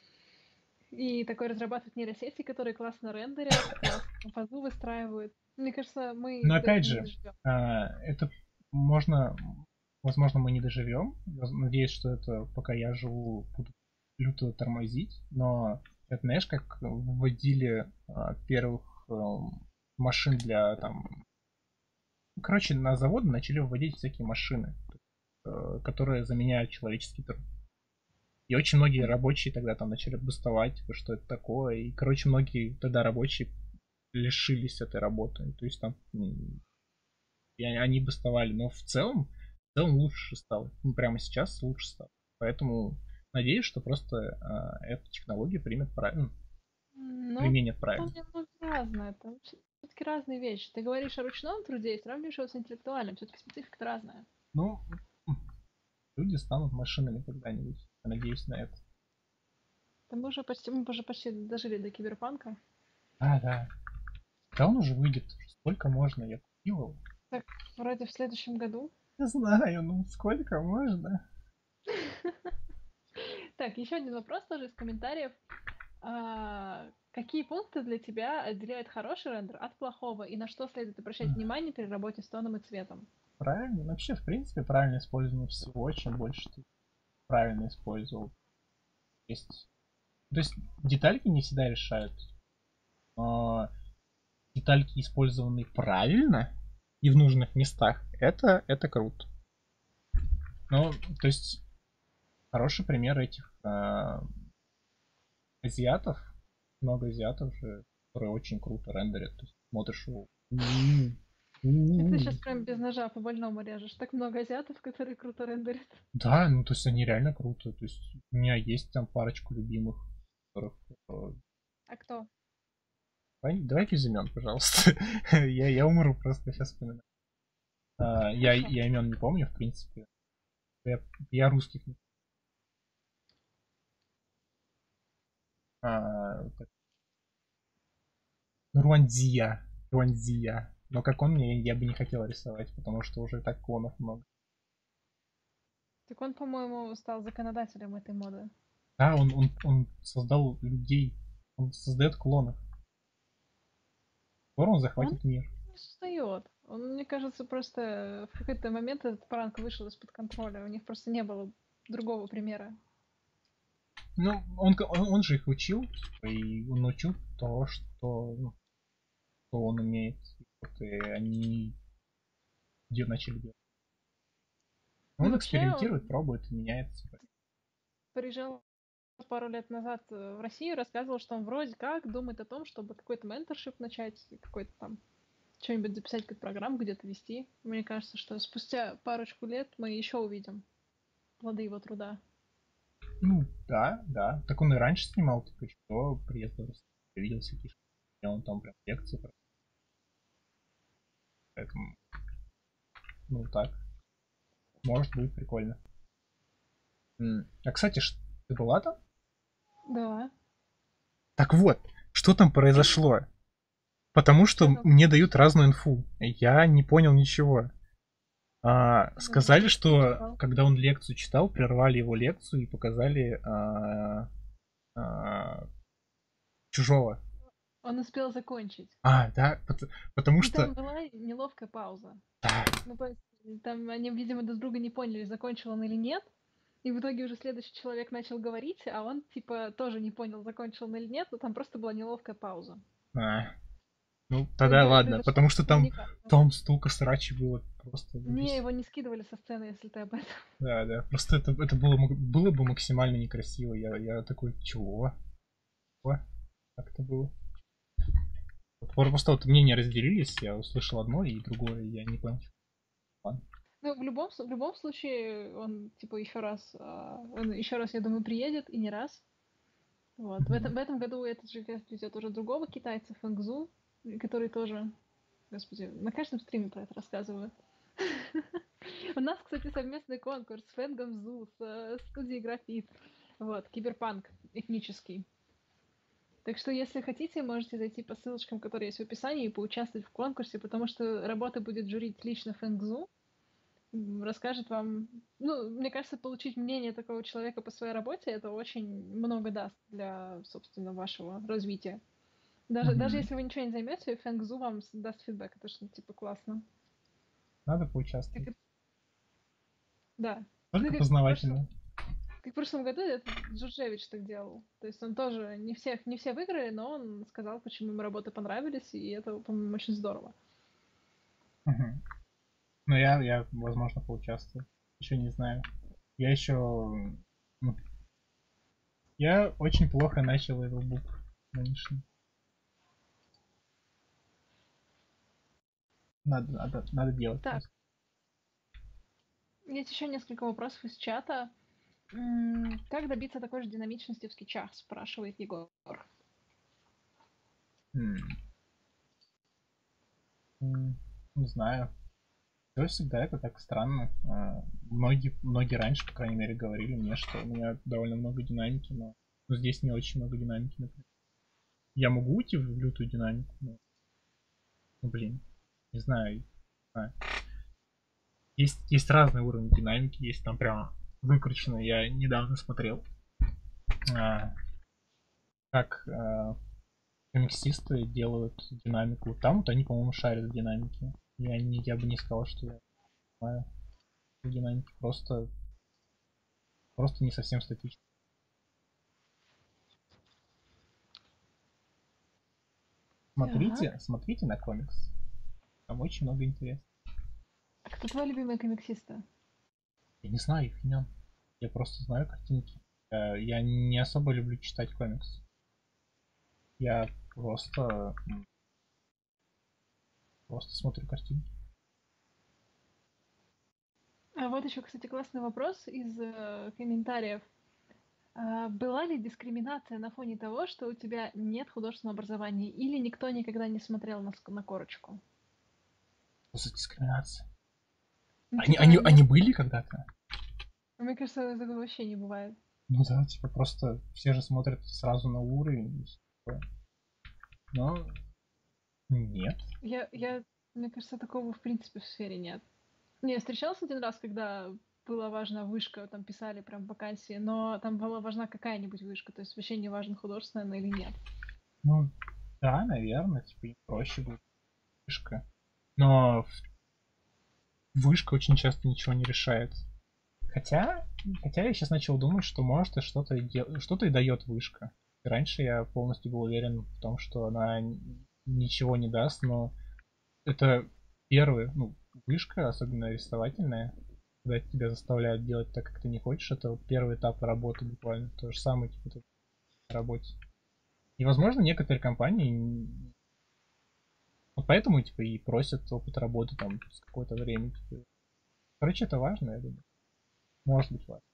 И такой разрабатывать нейросети, которые классно рендерят, классно фазу выстраивают. Мне кажется, мы Но до опять этого не же, доживем. а, это можно, возможно, мы не доживем. Воз- Надеюсь, что это пока я живу, буду люто тормозить. Но это знаешь, как вводили а, первых эм, машин для там. ну, Короче, на заводы начали вводить всякие машины, э, которые заменяют человеческий труд. И очень многие Мгм. рабочие тогда там начали бастовать, типа, что это такое. И, короче, многие тогда рабочие лишились этой работы. То есть там м, и они они бастовали. Но в целом, в целом лучше стало. Ну, прямо сейчас лучше стало. Поэтому надеюсь, что просто а, эту технологию примет правильно, Ну, применят там правильно. немного разное. Там все-таки разные вещи. Ты говоришь о ручном труде и сравниваешь его с интеллектуальным. Все-таки специфика разная. Ну, люди станут машинами когда-нибудь. Я надеюсь на это. Да мы уже почти, мы уже почти дожили до киберпанка. А, да. Да он уже выйдет. Сколько можно? Я купил его. Так, вроде в следующем году. Не знаю, ну сколько можно? Так, еще один вопрос тоже из комментариев. А, какие пункты для тебя отделяют хороший рендер от плохого, и на что следует обращать внимание при работе с тоном и цветом? Правильно. Вообще, в принципе, правильное использование всего. Чем больше ты правильно использовал. Есть. То есть детальки не всегда решают. Но детальки, использованные правильно и в нужных местах, это, это круто. Ну, то есть, хороший пример этих а, азиатов, много азиатов же, которые очень круто рендерят. То есть, смотришь, м, Ты сейчас прям без ножа по больному режешь. Так много азиатов, которые круто рендерят. Да, ну то есть они реально круто. То есть у меня есть там парочку любимых, которых... А кто? Давай, давай без имен, пожалуйста. я, я умру просто сейчас вспоминаю. А, я, я имен не помню, в принципе. Я, я русских не а, Руандия. Руандия. Но как он мне, я бы не хотел рисовать, потому что уже так клонов много. Так он, по-моему, стал законодателем этой моды. Да, он, он, он создал людей. Он создает клонов. Скоро он захватит Он мир. не создает. Он, мне кажется, просто в какой-то момент этот пранк вышел из-под контроля. У них просто не было другого примера. Ну, он, он, он же их учил, и он учил то, что, ну, что он умеет. И вот, и они где начали делать. Ну, Он вообще, экспериментирует, он пробует, меняется. приезжал пару лет назад в Россию, рассказывал, что он вроде как думает о том, чтобы какой-то менторшип начать, какой-то там что-нибудь записать, как программу где-то вести. Мне кажется, что спустя парочку лет мы еще увидим плоды его труда. Ну, да, да. Так он и раньше снимал, только что приездил, видел всякие, и он там прям лекции. Поэтому, ну так, может быть прикольно. А, кстати, ты была там? Да. Так вот, что там произошло? Потому что Что там? мне дают разную инфу. Я не понял ничего. А, сказали, что когда он лекцию читал, прервали его лекцию и показали а, а, чужого. Он успел закончить. А, да, потому И что... там была неловкая пауза. Да. Ну, то есть, там они, видимо, друг друга не поняли, закончил он или нет. И в итоге уже следующий человек начал говорить, а он, типа, тоже не понял, закончил он или нет, но там просто была неловкая пауза. А, ну, тогда ладно, потому что там, там столько срачи было просто. Не, его не скидывали со сцены, если ты об этом. Да, да, просто это, это было, было бы максимально некрасиво. Я, я такой, чего? Чего? Как это было? Просто вот мнения разделились, я услышал одно и другое, я не понял. Ладно. Ну, в любом, в любом случае, он, типа, еще раз, он еще раз, я думаю, приедет, и не раз. Вот. Mm-hmm. В, этом, в этом году этот же фест ведет уже другого китайца, Фэнгзу, который тоже, господи, на каждом стриме про это рассказывают. У нас, кстати, совместный конкурс с Фэнгом Зу, с студией Графит. Вот, киберпанк этнический. Так что, если хотите, можете зайти по ссылочкам, которые есть в описании, и поучаствовать в конкурсе, потому что работа будет журить лично Фэнгзу. Расскажет вам... Ну, мне кажется, получить мнение такого человека по своей работе, это очень много даст для, собственно, вашего развития. Даже, mm-hmm. даже если вы ничего не займете, Фэнгзу вам даст фидбэк. Это что, типа, классно. Надо поучаствовать. Как... Да. Только ну, познавательно. Как в прошлом году этот Джурджевич так делал. То есть он тоже не всех, не все выиграли, но он сказал, почему ему работы понравились, и это, по-моему, очень здорово. Угу. Ну, я, я, возможно, поучаствую. Еще не знаю. Я еще... Я очень плохо начал его бук нынешний. Надо, надо, надо делать. Так. Просто. Есть еще несколько вопросов из чата. М-м, как добиться такой же динамичности в скетчах, спрашивает Егор. М-м. М-м, не знаю. Все всегда это так странно. А, многие, многие раньше, по крайней мере, говорили мне, что у меня довольно много динамики, но, но здесь не очень много динамики, например. Я могу уйти в лютую динамику, но... Ну, блин, не знаю. Не знаю. Есть, есть разные уровни динамики, есть там прям выкручено. Я недавно смотрел, а, как а, комиксисты делают динамику. Там вот они, по-моему, шарят в динамике. Я, не, я бы не сказал, что я знаю в динамике. Просто, просто не совсем статично. Смотрите, так. смотрите на комикс. Там очень много интересного. А кто твой любимый комиксиста? Я не знаю их имен. Я просто знаю картинки. Я не особо люблю читать комикс. Я просто... Просто смотрю картинки. А вот еще, кстати, классный вопрос из э, комментариев. А, была ли дискриминация на фоне того, что у тебя нет художественного образования, или никто никогда не смотрел на, ск- на корочку? Что за дискриминация? Ну, Они, типа, они, нет. они были когда-то? Мне кажется, такого вообще не бывает. Ну да, типа просто все же смотрят сразу на уровень. И всё такое. Но нет. Я, я, мне кажется, такого в принципе в сфере нет. Не, встречался один раз, когда была важна вышка, там писали прям вакансии, но там была важна какая-нибудь вышка, то есть вообще не важно, художественная она или нет. Ну да, наверное, типа им проще будет вышка. Но вышка очень часто ничего не решает. Хотя, хотя я сейчас начал думать, что может и что-то и дел... что-то и дает вышка. Раньше я полностью был уверен в том, что она ничего не даст, но это первый, ну, вышка, особенно рисовательная, когда тебя заставляют делать так, как ты не хочешь, это вот первый этап работы буквально. То же самое, типа, тут на работе. И, возможно, некоторые компании вот поэтому, типа, и просят опыт работы там с какое-то время. Типа. Короче, это важно, я думаю. Может быть важно.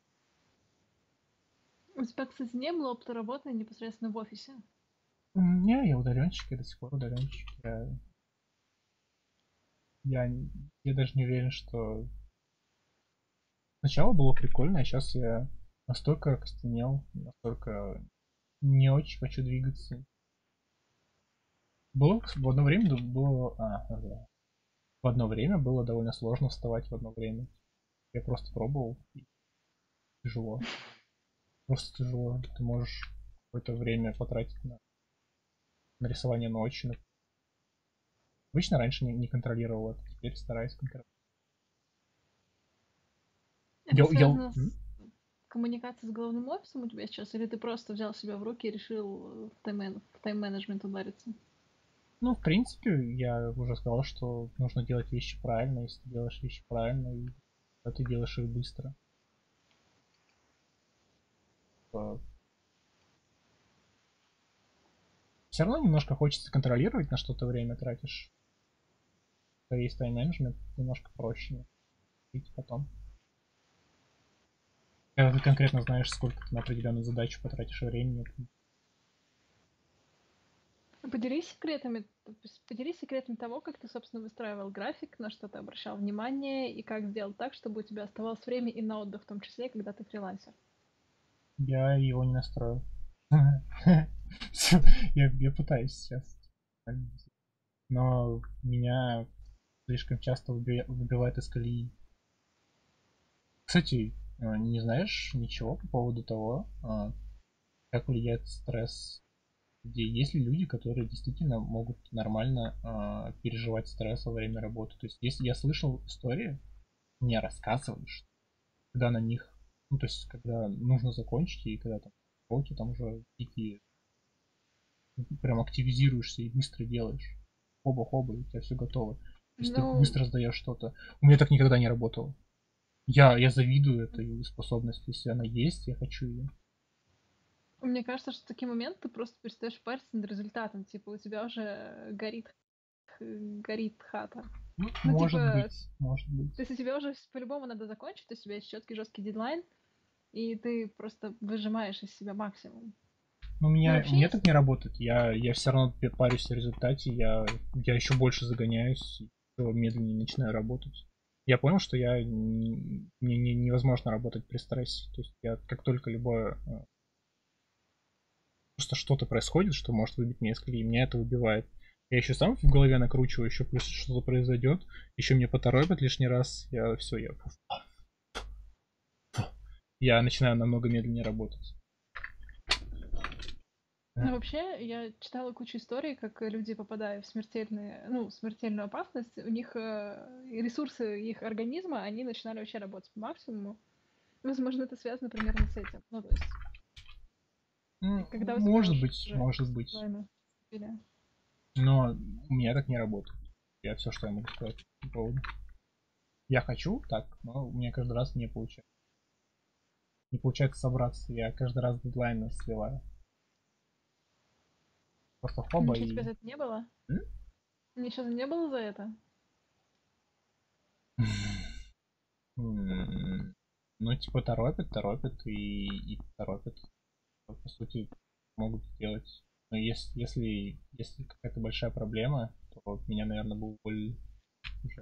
У тебя, кстати, не было опыта работы непосредственно в офисе? Не, я удаленщик, я до сих пор удаленщик. Я, я, я даже не уверен, что сначала было прикольно, а сейчас я настолько окостенел, настолько не очень хочу двигаться. Было в одно время было. А, да. В одно время было довольно сложно вставать в одно время. Я просто пробовал. И тяжело. Просто тяжело. Ты можешь какое-то время потратить на нарисование ночью. Обычно раньше не, не контролировал это, теперь стараюсь контролировать. Это Я, я... связано с коммуникацией с головным офисом у тебя сейчас, или ты просто взял себя в руки и решил в тайм- в тайм-менеджмент удариться? Ну, в принципе, я уже сказал, что нужно делать вещи правильно. Если ты делаешь вещи правильно, и то ты делаешь их быстро. Все равно немножко хочется контролировать, на что-то время тратишь. Когда есть тайм-менеджмент, немножко проще. Видите потом. Когда ты конкретно знаешь, сколько ты на определенную задачу потратишь времени. Поделись секретами, поделись секретами того, как ты, собственно, выстраивал график, на что ты обращал внимание, и как сделать так, чтобы у тебя оставалось время и на отдых, в том числе, когда ты фрилансер. Я его не настроил. я, я пытаюсь сейчас. Но меня слишком часто выбивает из колеи. Кстати, не знаешь ничего по поводу того, как влияет стресс людей? Есть ли люди, которые действительно могут нормально переживать стресс во время работы? То есть, если я слышал истории, мне рассказывали, что когда на них, ну, то есть, когда нужно закончить, и когда там уроки, там уже дикие, прям активизируешься и быстро делаешь. Хоба-хоба, и у тебя все готово. То есть ты Ну, быстро сдаешь что-то. У меня так никогда не работало. Я, я завидую этой способности. Если она есть, я хочу ее. мне кажется, что в такие моменты ты просто перестаешь париться над результатом. Типа, у тебя уже горит, горит хата. Ну, Ну, может типа, быть, может быть. то есть у тебя уже по-любому надо закончить, то есть у тебя есть четкий жесткий дедлайн, и ты просто выжимаешь из себя максимум. Но у Ну, меня, у вообще меня есть... так не работает. Я, я все равно парюсь в результате. Я, я еще больше загоняюсь, еще медленнее начинаю работать. Я понял, что я не, мне не, невозможно работать при стрессе. То есть я как только любое э, просто что-то происходит, что может выбить меня из колеи, меня это выбивает. Я еще сам в голове накручиваю, еще плюс что-то произойдет, еще мне поторопят лишний раз, я все, я я начинаю намного медленнее работать. Ну, вообще, я читала кучу историй, как люди, попадая в смертельные, ну, смертельную опасность, у них э, ресурсы их организма, они начинали вообще работать по максимуму. Возможно, это связано примерно с этим. Ну, то есть, и когда у тебя Может уже быть, может быть. война. Или... Но у меня так не работает. Я все, что я могу сказать по этому поводу. Я хочу так, но у меня каждый раз не получается. Не получается собраться. Я каждый раз дедлайны сливаю. Просто хоба Ничего тебе и... за это не было? М? Ничего не было за это? М, Ну, типа, торопят, торопят и, и торопят. По сути, могут сделать. Но если, если, если какая-то большая проблема, то вот меня, наверное, бы уволили уже.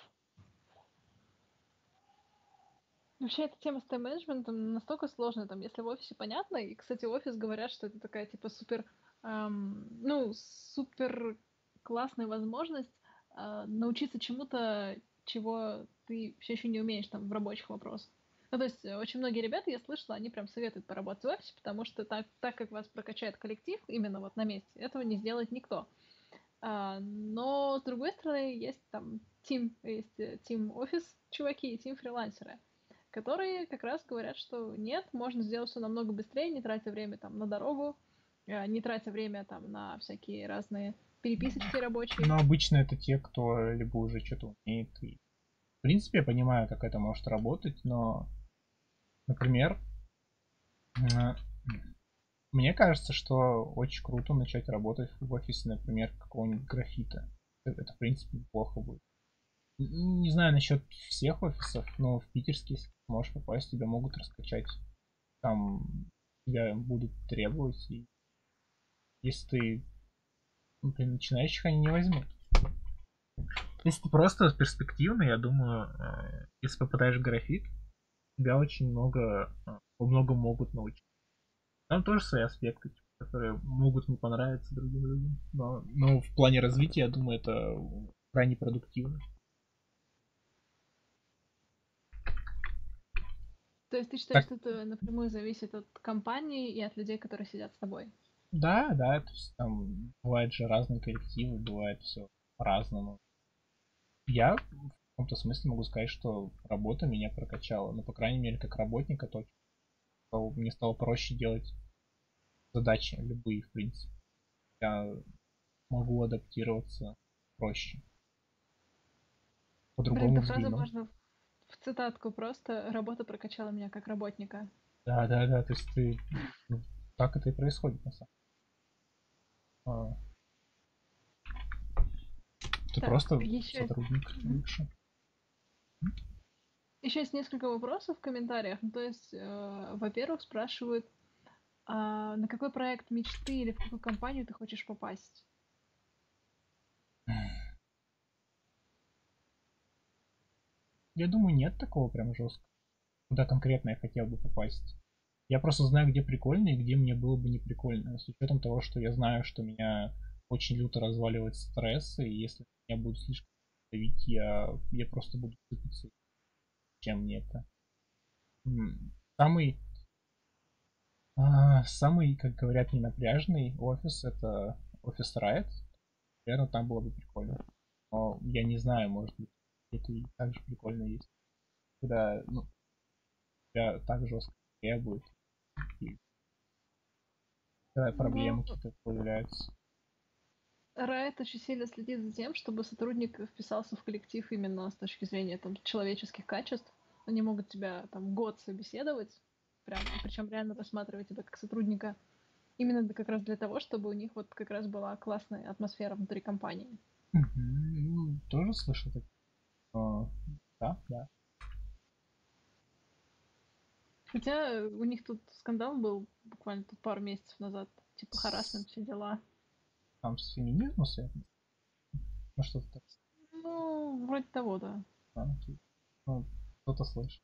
Вообще, эта тема с тайм-менеджментом настолько сложная, там, если в офисе понятно, и, кстати, офис говорят, что это такая, типа, супер, эм, ну, супер классная возможность э, научиться чему-то, чего ты все еще не умеешь, там, в рабочих вопросах. Ну, то есть, э, очень многие ребята, я слышала, они прям советуют поработать в офисе, потому что так, так как вас прокачает коллектив, именно вот на месте, этого не сделает никто. А, но, с другой стороны, есть там team, есть э, team офис чуваки и team фрилансеры, которые как раз говорят, что нет, можно сделать все намного быстрее, не тратя время там на дорогу, э, не тратя время там на всякие разные переписочки рабочие. Но обычно это те, кто либо уже что-то умеет. И... В принципе, я понимаю, как это может работать, но, например, м, мне кажется, что очень круто начать работать в офисе, например, какого-нибудь графита. Это, это, в принципе, неплохо будет. Н- Не знаю насчет всех офисов, но в питерский, если ты можешь попасть, тебя могут раскачать. Там тебя будут требовать, и если ты, например, начинающих они не возьмут. Если ты просто перспективный, я думаю, э, если попадаешь в графит, тебя очень много, э, во многом могут научить. Там тоже свои аспекты, типа, которые могут не понравиться другим людям. Но, но в плане развития, я думаю, это крайне продуктивно. То есть ты считаешь, Так, что это напрямую зависит от компании и от людей, которые сидят с тобой? да, да, то есть там бывают же разные коллективы, бывает все по-разному. Я в каком-то смысле могу сказать, что работа меня прокачала. Ну, по крайней мере, как работника, то стало- мне стало проще делать задачи любые, в принципе. Я могу адаптироваться проще. Блин, По-другому эта фраза взглянул. можно в цитатку просто «работа прокачала меня как работника». Да, да, да, то есть ты... ну, так это и происходит, на самом деле. А, Ты Так, просто еще сотрудник лучше. Еще есть несколько вопросов в комментариях. Ну, то есть, э, во-первых, спрашивают, а на какой проект мечты или в какую компанию ты хочешь попасть? Я думаю, нет такого прям жесткого, куда конкретно я хотел бы попасть. Я просто знаю, где прикольно и где мне было бы не прикольно. С учетом того, что я знаю, что меня очень люто разваливает стресс, и если меня будет слишком давить, я, я просто буду сыпаться. Чем мне это? М, Самый, а, самый, как говорят, ненапряжный офис это офис Riot. Наверное, там было бы прикольно. Но я не знаю, может быть, это и так же прикольно есть. Когда, ну, тебя так жестко требуют, и когда Ну, проблемы какие-то появляются. Riot очень сильно следит за тем, чтобы сотрудник вписался в коллектив именно с точки зрения там, человеческих качеств. Они могут тебя там год собеседовать, прям, причем реально рассматривать тебя как сотрудника, именно как раз для того, чтобы у них вот как раз была классная атмосфера внутри компании. Мгм. Ну, тоже слышал такое. Но, да, да. Хотя у них тут скандал был буквально тут пару месяцев назад, типа харассмент, С- все дела. Там с феминизмом связано? Ну, что-то так. Ну, вроде того, да. А, окей. Ну, кто-то слышал.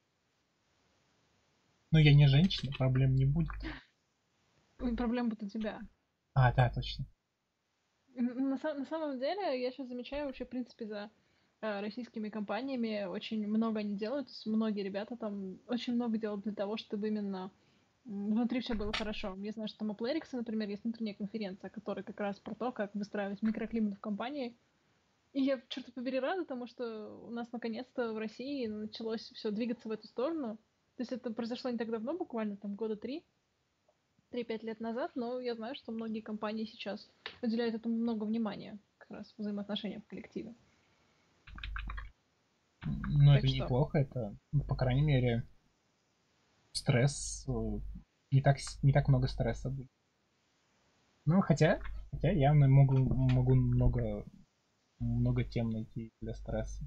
Ну, я не женщина, проблем не будет. И проблема будет у тебя. А, да, точно. На, са- на самом деле, я сейчас замечаю вообще, в принципе, за э, российскими компаниями очень много они делают. То есть многие ребята там очень много делают для того, чтобы именно м, внутри все было хорошо. Я знаю, что там у Playrix, например, есть внутренняя конференция, которая как раз про то, как выстраивать микроклимат в компании. И я, черт побери, рада, потому что у нас наконец-то в России началось все двигаться в эту сторону. То есть это произошло не так давно, буквально там года три, три-пять лет назад, но я знаю, что многие компании сейчас уделяют этому много внимания, как раз взаимоотношениям в коллективе. Ну, Так это что, неплохо, это, ну, по крайней мере, стресс, э, не так, с- не так много стресса будет. Ну, хотя, хотя явно могу, могу много много тем найти для стресса.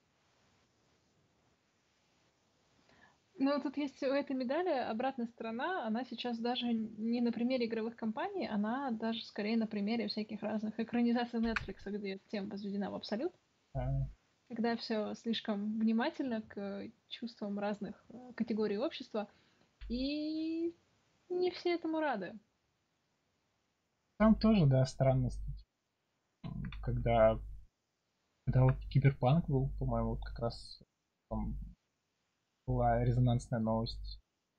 Ну, тут есть у этой медали обратная сторона. Она сейчас даже не на примере игровых компаний, она даже скорее на примере всяких разных экранизаций Netflix, где тема возведена в абсолют. А, Когда все слишком внимательно к чувствам разных э, категорий общества, и не все этому рады. Там тоже, да, странности. М, Когда, когда вот Киберпанк был, по-моему, вот как раз там была резонансная новость.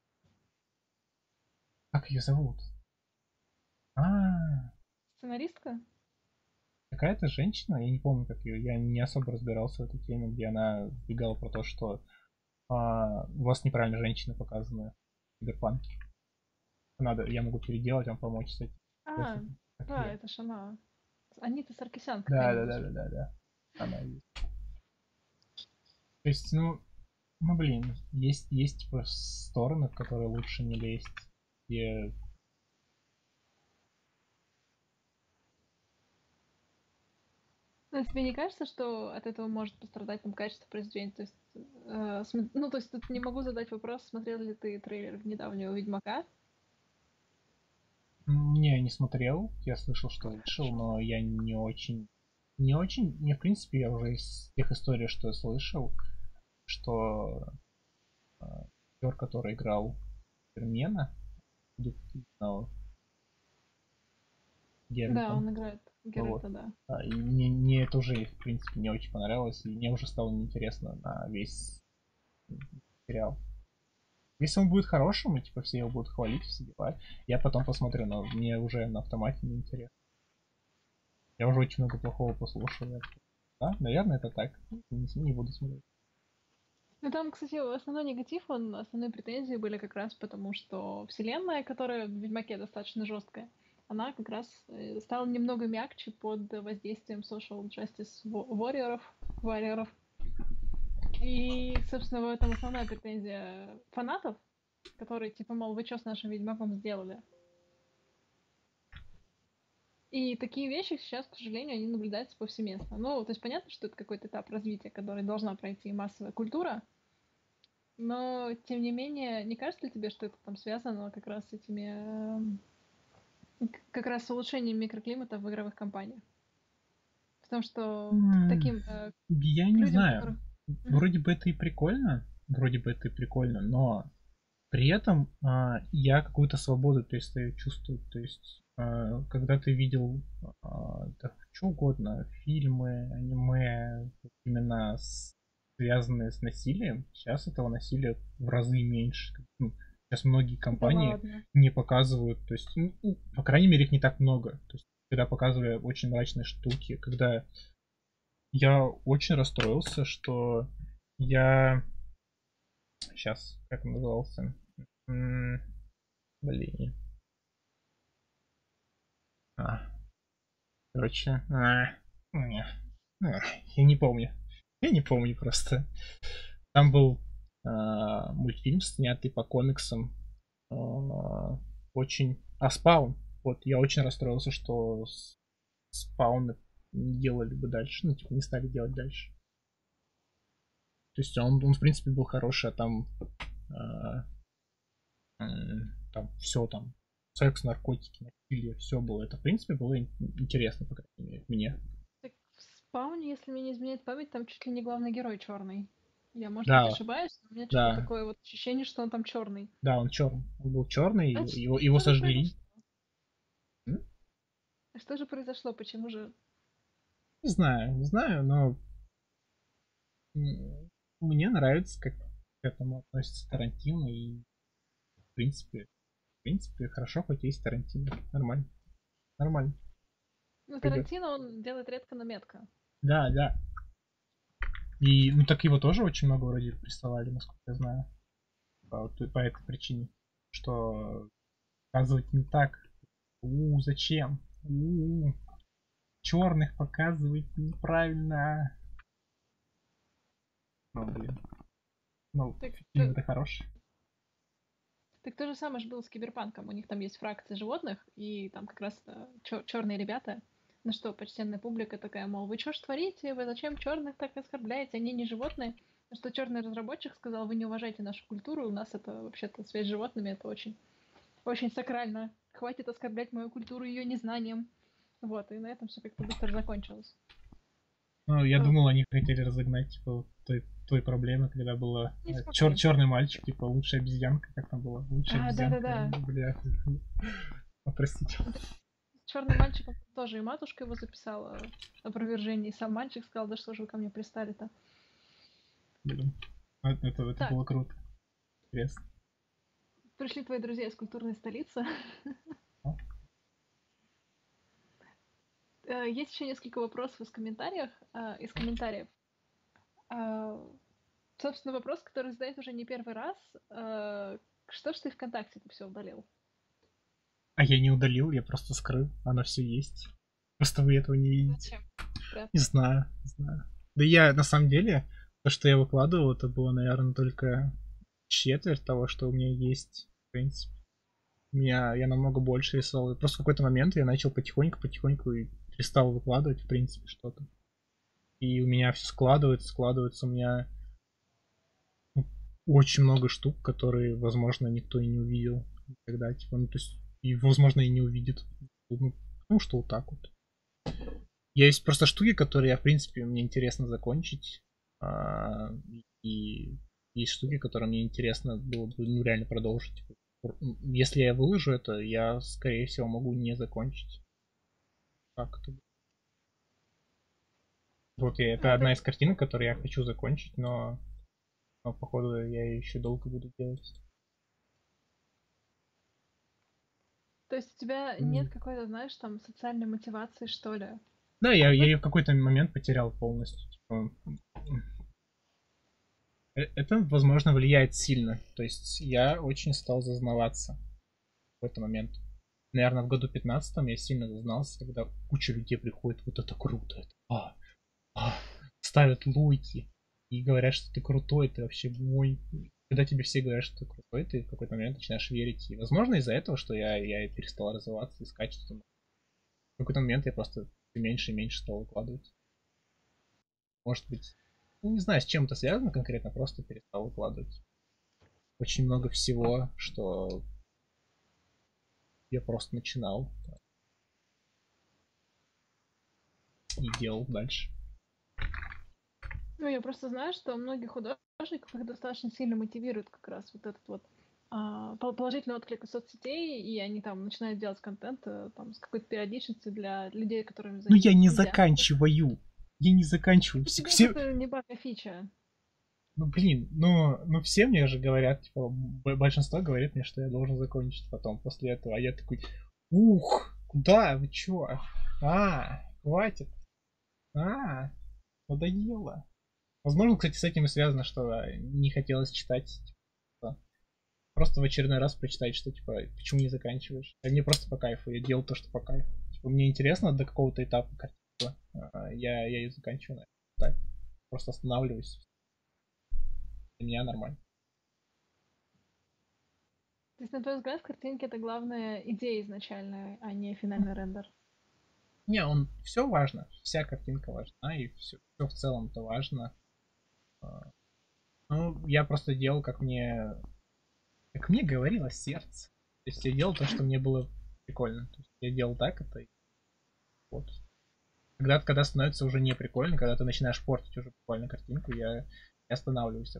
Как ее зовут? А, Сценаристка? какая-то женщина, я не помню, как ее, я не особо разбирался в этой теме, где она бегала про то, что а, у вас неправильно женщины показаны в Киберпанке. Надо, я могу переделать, вам помочь с этим. А, Если как да, я. это ж она. Анита Саркисян Да, да, какая-нибудь. да, да, да, да. Она есть. То есть, ну, ну блин, есть, есть типа стороны, в которые лучше не лезть. Где... Но тебе не кажется, что от этого может пострадать там качество произведения? То есть, э, см- ну, то есть тут не могу задать вопрос, смотрел ли ты трейлер недавнего Ведьмака? Не, не смотрел. Я слышал, что вышел, но я не очень... Не очень... Не, в принципе, я уже из тех историй, что я слышал, что э, актер, который играл Пермена, детективного Да, Геральта, он играет вот. Геральта, да. А, и мне, мне это уже, в принципе, не очень понравилось, и мне уже стало неинтересно на весь сериал. Если он будет хорошим, и типа все его будут хвалить, все дела, я потом посмотрю, но мне уже на автомате не интересно. Я уже очень много плохого послушал. Я такой, да, наверное, это так. Не, не буду смотреть. Ну там, кстати, основной негатив, он, основные претензии были как раз потому, что вселенная, которая в Ведьмаке достаточно жесткая, она как раз э, стала немного мягче под воздействием social justice warriorов, warriorов. И, собственно, в этом основная претензия фанатов, которые, типа, мол, вы что с нашим Ведьмаком сделали? И такие вещи сейчас, к сожалению, они наблюдаются повсеместно. Ну, то есть понятно, что это какой-то этап развития, который должна пройти массовая культура, но, тем не менее, не кажется ли тебе, что это там связано как раз с этими... э, как раз с улучшением микроклимата в игровых компаниях? Потому что М, таким э, Я к не людям, знаю. которых... Мгм. Вроде бы это и прикольно. Вроде бы это и прикольно, но при этом а, я какую-то свободу перестаю чувствовать. То есть, а, когда ты видел а, да, что угодно, фильмы, аниме, вот именно с- связанные с насилием, сейчас этого насилия в разы меньше. Ну, сейчас многие Да компании ладно. не показывают, то есть, ну, ну, по крайней мере, их не так много. То есть, когда показывали очень мрачные штуки, когда я очень расстроился, что я сейчас, как он назывался? М, Блин. А, короче, а, не, а, я не помню. Я не помню просто. Там был а, мультфильм, снятый по комиксам. а, очень... А, Спаун. Вот, я очень расстроился, что с- Спауны не делали бы дальше. Ну, типа, не стали делать дальше. То есть он, он в принципе, был хороший, а там... а, м, там все там. Секс, наркотики, насилие, все было. Это, в принципе, было ин- интересно, по крайней мере, мне. Так в спауне, если мне не изменяет память, там чуть ли не главный герой черный. Я, может быть, Да, ошибаюсь, но у меня что-то да, такое вот ощущение, что он там черный. да, он черный. Он был черный, А его, его что же сожгли. произошло? М? А что же произошло? Почему же? Не знаю, не знаю, но м, мне нравится, как к этому относится Тарантино, и в принципе, в принципе, хорошо, хоть есть Тарантино. Нормально, нормально. Ну, Пойдет. Тарантино он делает редко, но метко. Да, да. И, ну, так его тоже очень много вроде прессовали, насколько я знаю. По, вот по этой причине. Что показывать не так. У, зачем? У, черных показывать неправильно. Ну, блин. Ну, Так, то, фильм-то хороший. так то же самое же было с Киберпанком. У них там есть фракция животных, и там как раз черные ребята. На что почтенная публика такая, мол, вы что ж творите, вы зачем черных так оскорбляете, они не животные. На что черный разработчик сказал, вы не уважаете нашу культуру, у нас это вообще-то связь с животными, это очень, очень сакрально. Хватит оскорблять мою культуру ее незнанием. Вот, и на этом все как-то быстро закончилось. Ну, я Э, думал, они хотели разогнать, типа, вот той, той проблемы, когда было Не чер, смогли. черный мальчик, типа, лучшая обезьянка, как там было? Лучшая А, обезьянка, да-да-да. бля. А, простите. С черным мальчиком тоже и матушка его записала опровержение, и сам мальчик сказал, да что же вы ко мне пристали-то. Блин. Это, это, это Так, было круто. Интересно. пришли твои друзья из культурной столицы. А? Э, Есть еще несколько вопросов из комментариев. э, Из комментариев. Э, Собственно, вопрос, который задают уже не первый раз. э, Что ж ты ВКонтакте это все удалил? А я не удалил, я просто скрыл. Оно все есть. Просто вы этого не видите. Зачем? Прятать? Не знаю, не знаю. Да я, на самом деле, то, что я выкладывал, это было, наверное, только четверть того, что у меня есть, в принципе. У меня, я намного больше рисовал. И просто в какой-то момент я начал потихоньку-потихоньку и перестал выкладывать, в принципе, что-то. И у меня все складывается, складывается. У меня ну, очень много штук, которые, возможно, никто и не увидел никогда. Типа, ну, то есть, и, возможно, и не увидит. Ну, ну что вот так вот. Есть просто штуки, которые я, в принципе, мне интересно закончить. А, и есть штуки, которые мне интересно было бы ну, реально продолжить. Если я выложу это, я, скорее всего, могу не закончить. Так это. Вот я, это А, то, одна из картинок, которые я хочу закончить, но, но походу я ее еще долго буду делать. то есть у тебя нет М. какой-то, знаешь, там социальной мотивации, что ли? Да, я, я Ну, ее в какой-то момент потерял полностью. Типа, э, это, возможно, влияет сильно. То есть я очень стал зазнаваться в какой-то момент. Наверное, в году пятнадцатом я сильно зазнался, когда куча людей приходит, вот это круто, это, а, а, ставят лойки и говорят, что ты крутой, ты вообще мой. Когда тебе все говорят, что ты крутой, ты в какой-то момент начинаешь верить. И, возможно, из-за этого, что я, я перестал развиваться, искать что-то. В какой-то момент я просто меньше и меньше стал выкладывать. Может быть, ну, не знаю, с чем это связано конкретно, просто перестал выкладывать. Очень много всего, что я просто начинал и делал дальше. ну, я просто знаю, что многих художников их достаточно сильно мотивирует как раз вот этот вот а, пол- положительный отклик из соцсетей, и они там начинают делать контент э, там с какой-то периодичностью для людей, которыми Но я не следят. заканчиваю. Я не заканчиваю. У Все, тебя все... это не баг, а фича. Ну, блин, ну, ну все мне же говорят, типа, б- большинство говорит мне, что я должен закончить потом, после этого. А я такой, ух, куда, вы чё? А, хватит. А, надоело. Возможно, кстати, с этим и связано, что не хотелось читать. Типа, просто в очередной раз прочитать, что, типа, почему не заканчиваешь. А мне просто по кайфу, я делал то, что по кайфу. Типа, мне интересно до какого-то этапа картинка. А, Я, я ее заканчиваю на этом этапе. Просто останавливаюсь. Для меня нормально. То есть, на твой взгляд, картинки это главная идея изначальная, а не финальный рендер. Не, он все важно, вся картинка важна, и все, все в целом-то важно. А, Ну, я просто делал, как мне, как мне говорило сердце. То есть я делал то, что мне было прикольно. То есть я делал так это, и вот. Когда, когда становится уже не прикольно, когда ты начинаешь портить уже прикольную картинку, я, я останавливаюсь.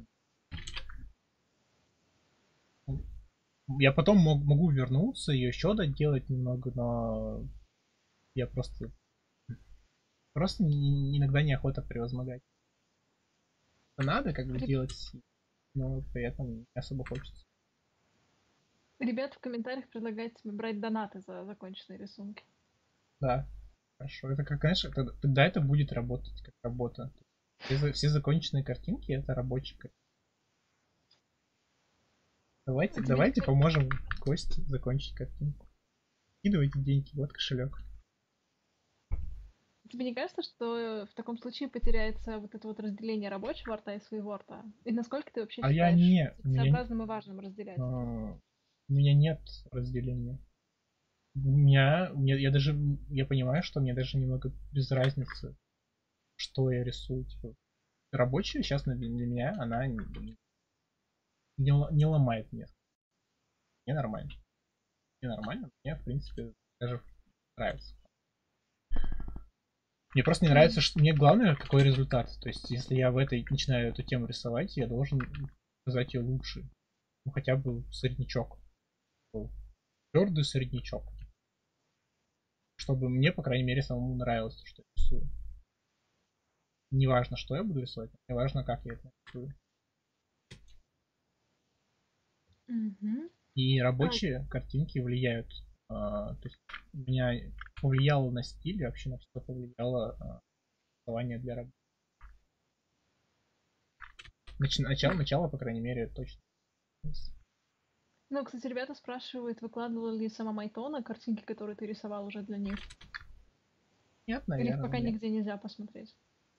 Я потом мог, могу вернуться, ее еще доделать немного, но я просто просто не- иногда неохота превозмогать. Надо как бы Ре- делать, но при этом не особо хочется. Ребята в комментариях предлагают тебе брать донаты за законченные рисунки. Да, хорошо. Это как, знаешь, это, тогда это будет работать как работа. Все, за- все законченные картинки это рабочие картинки. Давайте, А тебе не, давайте поможем Косте закончить картинку. Скидывайте деньги, вот кошелек. тебе не кажется, что в таком случае потеряется вот это вот разделение рабочего арта и своего арта? И насколько ты вообще А я считаешь не, у меня, целесообразным и важным разделять? а, у меня нет разделения. У меня, мне, я даже, я понимаю, что мне даже немного без разницы, что я рисую. Типа, рабочая сейчас для меня, она не, не, не ломает мне. Мне нормально. Мне нормально. Мне, в принципе, даже нравится. Мне просто не нравится, что мне главное, какой результат. То есть, если я в этой начинаю эту тему рисовать, я должен показать ее лучше. Ну, хотя бы среднячок. Твердый среднячок. Чтобы мне, по крайней мере, самому нравилось то, что я рисую. Не важно, что я буду рисовать, мне важно, как я это рисую. Мгм. И А, рабочие картинки влияют. а, то есть у меня повлияло на стиль, и вообще на все повлияло а, рисование для работы. Нач- начало, начало, по крайней мере, точно. ну, кстати, ребята спрашивают, выкладывала ли сама Майтона картинки, которые ты рисовал уже для них. Нет, Или их наверное, пока нет. нигде нельзя посмотреть.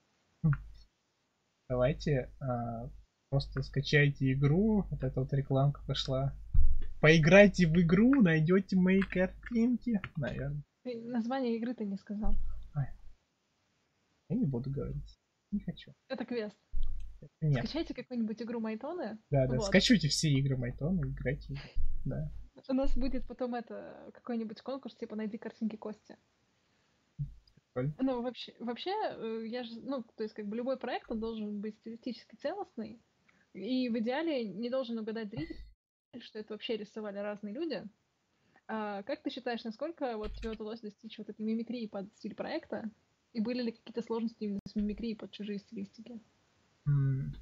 Давайте а, просто скачайте игру. Вот эта вот рекламка пошла. Поиграйте в игру, найдете мои картинки. Наверное. Ты название игры ты не сказал. Ай, я не буду говорить. Не хочу. Это квест. Нет. Скачайте какую-нибудь игру Майтоны. Да, да. Вот. Скачивайте все игры Майтона и играйте. Да. У нас будет потом это какой-нибудь конкурс, типа найди картинки Кости. Прикольно. Ну, вообще, вообще, э, я же, ну, то есть, как бы любой проект, он должен быть стилистически целостный. И в идеале не должен угадать зритель, что это вообще рисовали разные люди. А как ты считаешь, насколько вот тебе удалось достичь вот этой мимикрии под стиль проекта? И были ли какие-то сложности именно с мимикрией под чужие стилистики? М,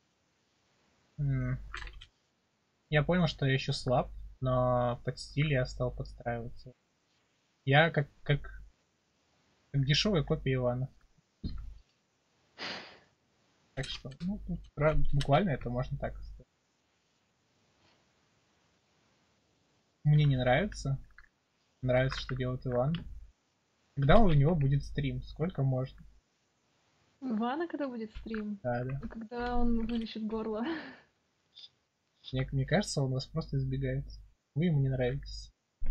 м. Я понял, что я еще слаб, но под стиль я стал подстраиваться. Я как, как, как дешевая копия Ивана. Так что, ну, тут ра- буквально это можно так сказать. Мне не нравится. Нравится, что делает Иван. Когда у него будет стрим? Сколько можно? У Ивана когда будет стрим? Да, да. Когда он вылечит горло. Мне, мне кажется, он вас просто избегает. Вы ему не нравитесь.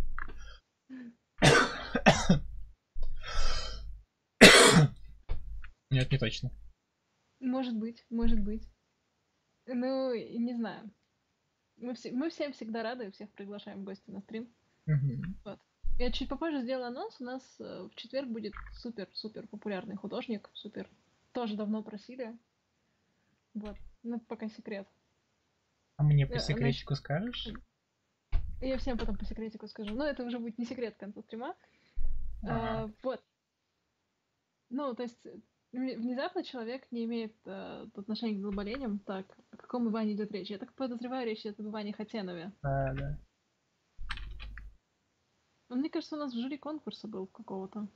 Нет, не точно. Может быть, может быть. Ну, и не знаю. Мы, все, мы всем всегда рады, всех приглашаем в гости на стрим. Мгм. Вот. Я чуть попозже сделаю анонс. У нас э, в четверг будет супер-супер популярный художник. Супер. Тоже давно просили. Вот. Ну, пока секрет. А мне по Э, Она еще... секретику скажешь? Я всем потом по секретику скажу. Но это уже будет не секрет к концу стрима. Ага. А, вот. Ну, то есть э, вне- внезапно человек не имеет э, отношения к глобалениям. Так, о каком Иване идет речь? Я так подозреваю, речь идет об Иване Хатенове. Да, да. Но мне кажется, у нас в жюри конкурса был какого-то.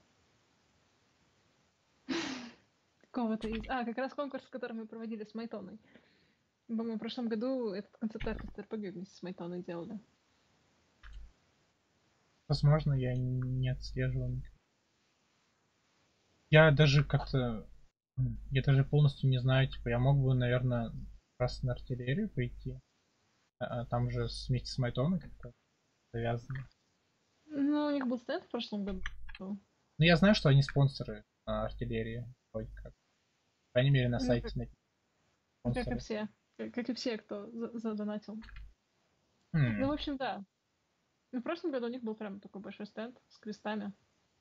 Какого-то из... А, как раз конкурс, который мы проводили с Майтоной. По-моему, в прошлом году этот концепт-арт из РПГ вместе с Майтоной делали. Возможно, я не отслеживаю. Я даже как-то... м, Я даже полностью не знаю, типа, я мог бы, наверное, раз на артиллерию пойти. А, а там же с- вместе с Майтоной как-то завязано. Ну, у них был стенд в прошлом году. Ну, я знаю, что они спонсоры а, артиллерии, вроде как. По крайней мере, на Ну, как, сайте написано как и спонсоры. все. Как, как и все, кто за- задонатил. Ну, М, в общем, да. Ну, в прошлом году у них был прям такой большой стенд с крестами.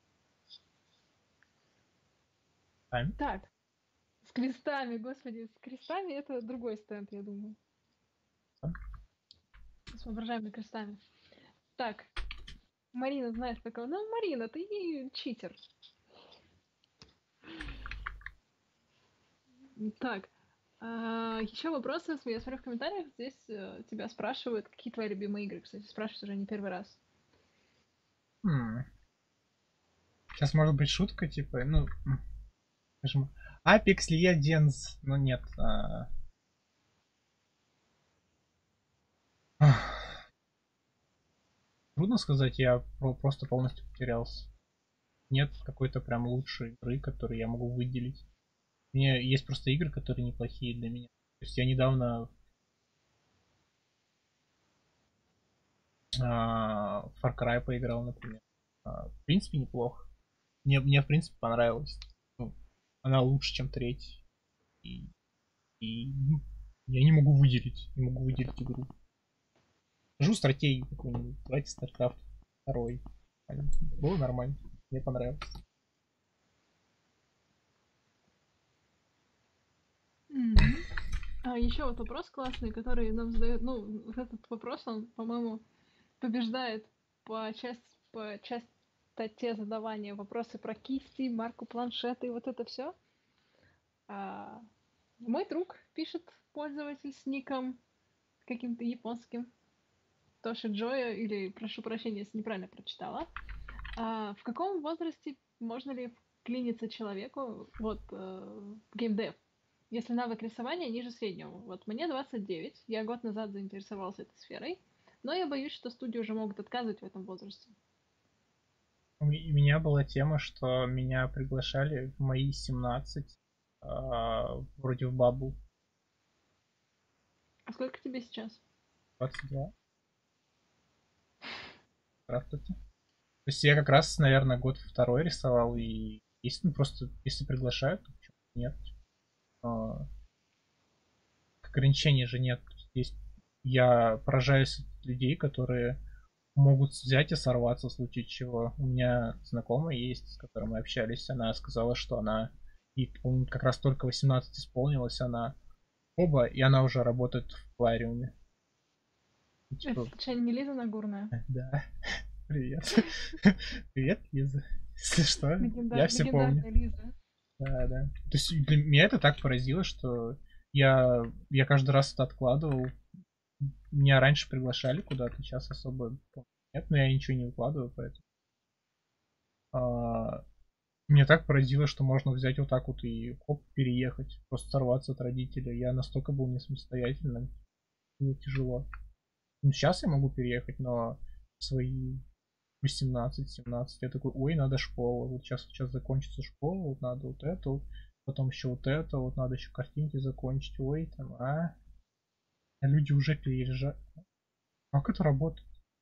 сами? Так, с крестами, господи, с крестами это другой стенд, я думаю. Сам? С воображаемыми крестами. Так, Марина, знаешь такого? Ну, Марина, ты не читер. Так, а, еще вопросы. Я смотрю в комментариях, здесь э, тебя спрашивают, какие твои любимые игры. Кстати, спрашивают уже не первый раз. М, Сейчас может быть шутка, типа, ну, м, скажем, Apex Legends, но нет. а, ах, Трудно сказать, я про- просто полностью потерялся. Нет какой-то прям лучшей игры, которую я могу выделить. У меня есть просто игры, которые неплохие для меня. То есть я недавно а, в Far Cry поиграл, например. В принципе, неплохо. Мне, мне в принципе, понравилось. Ну, она лучше, чем треть. И, и ну, я не могу выделить. Не могу выделить игру. Скажу стратегию какую-нибудь. Давайте StarCraft второй. Было нормально. Мне понравилось. Mm-hmm. А еще вот вопрос классный, который нам задают. Ну, вот этот вопрос, он, по-моему, побеждает по часть по частоте задавания вопросы про кисти, марку планшета и вот это все. А, мой друг пишет, пользователь с ником каким-то японским, Тоши Джоя, или, прошу прощения, если неправильно прочитала. А, в каком возрасте можно ли вклиниться человеку вот, э, в геймдев, если навык рисования ниже среднего? Вот мне двадцать девять, я год назад заинтересовался этой сферой, но я боюсь, что студии уже могут отказывать в этом возрасте. У меня была тема, что меня приглашали в мои семнадцать, э, вроде в Бабу. А сколько тебе сейчас? двадцать два. Здравствуйте. То есть я как раз, наверное, год второй рисовал, и если ну, просто если приглашают, то почему нет? А, ограничений же нет. Есть, я поражаюсь от людей, которые могут взять и сорваться в случае чего. У меня знакомая есть, с которой мы общались, она сказала, что она и как раз только восемнадцать исполнилось, она оба, и она уже работает в аквариуме. Это случайно не Лиза Нагурная? Да. Привет. Привет, Лиза. Если что, Легенда... я все помню. Лиза. Да, да. То есть для меня это так поразило, что я, я каждый раз это откладывал. Меня раньше приглашали куда-то, сейчас особо нет, но я ничего не выкладываю, поэтому. А, меня так поразило, что можно взять вот так вот и хоп, переехать, просто сорваться от родителей. Я настолько был не самостоятельным, было тяжело. Ну, сейчас я могу переехать, но свои восемнадцать-семнадцать. Я такой, ой, надо школа. Вот сейчас, сейчас закончится школа, вот надо вот это, вот, потом еще вот это, вот надо еще картинки закончить. Ой, там, а. А люди уже переезжают. Как это работает?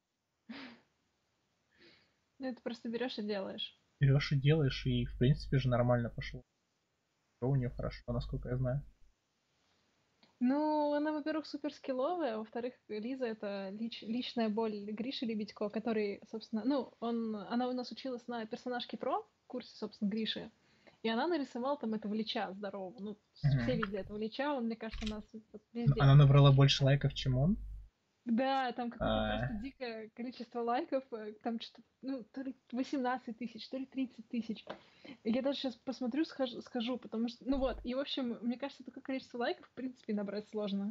Ну, это просто берешь и делаешь. Берешь и делаешь, и в принципе же нормально пошло. Все у нее хорошо, насколько я знаю. Ну, она, во-первых, супер скилловая, а во-вторых, Лиза — это лич, личная боль Гриши Лебедько, который, собственно, ну, он, она у нас училась на персонажке Про, в курсе, собственно, Гриши, и она нарисовала там этого Лича здорового. Ну, Угу. все видели этого Лича, он, мне кажется, у нас везде. Она набрала больше лайков, чем он? Да, там какое-то А... просто дикое количество лайков, там что-то, ну, то ли восемнадцать тысяч, то ли тридцать тысяч. Я даже сейчас посмотрю, схожу, скажу, потому что, ну вот, и, в общем, мне кажется, такое количество лайков, в принципе, набрать сложно.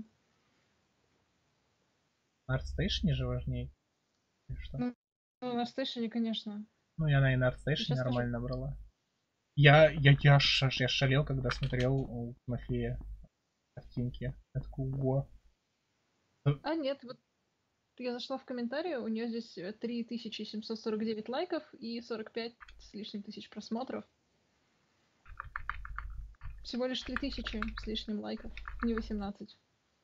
На ArtStation же важнее. Что? Ну, на ArtStation, конечно. Ну, и она и на ArtStation нормально скажу. набрала. Я, я, я, ш, я шалел, когда смотрел у Тимофея картинки. Я такой, ого. А, нет, вот я зашла в комментарии, у нее здесь три тысячи семьсот сорок девять лайков и сорок пять с лишним тысяч просмотров. Всего лишь три тысячи с лишним лайков, не восемнадцать.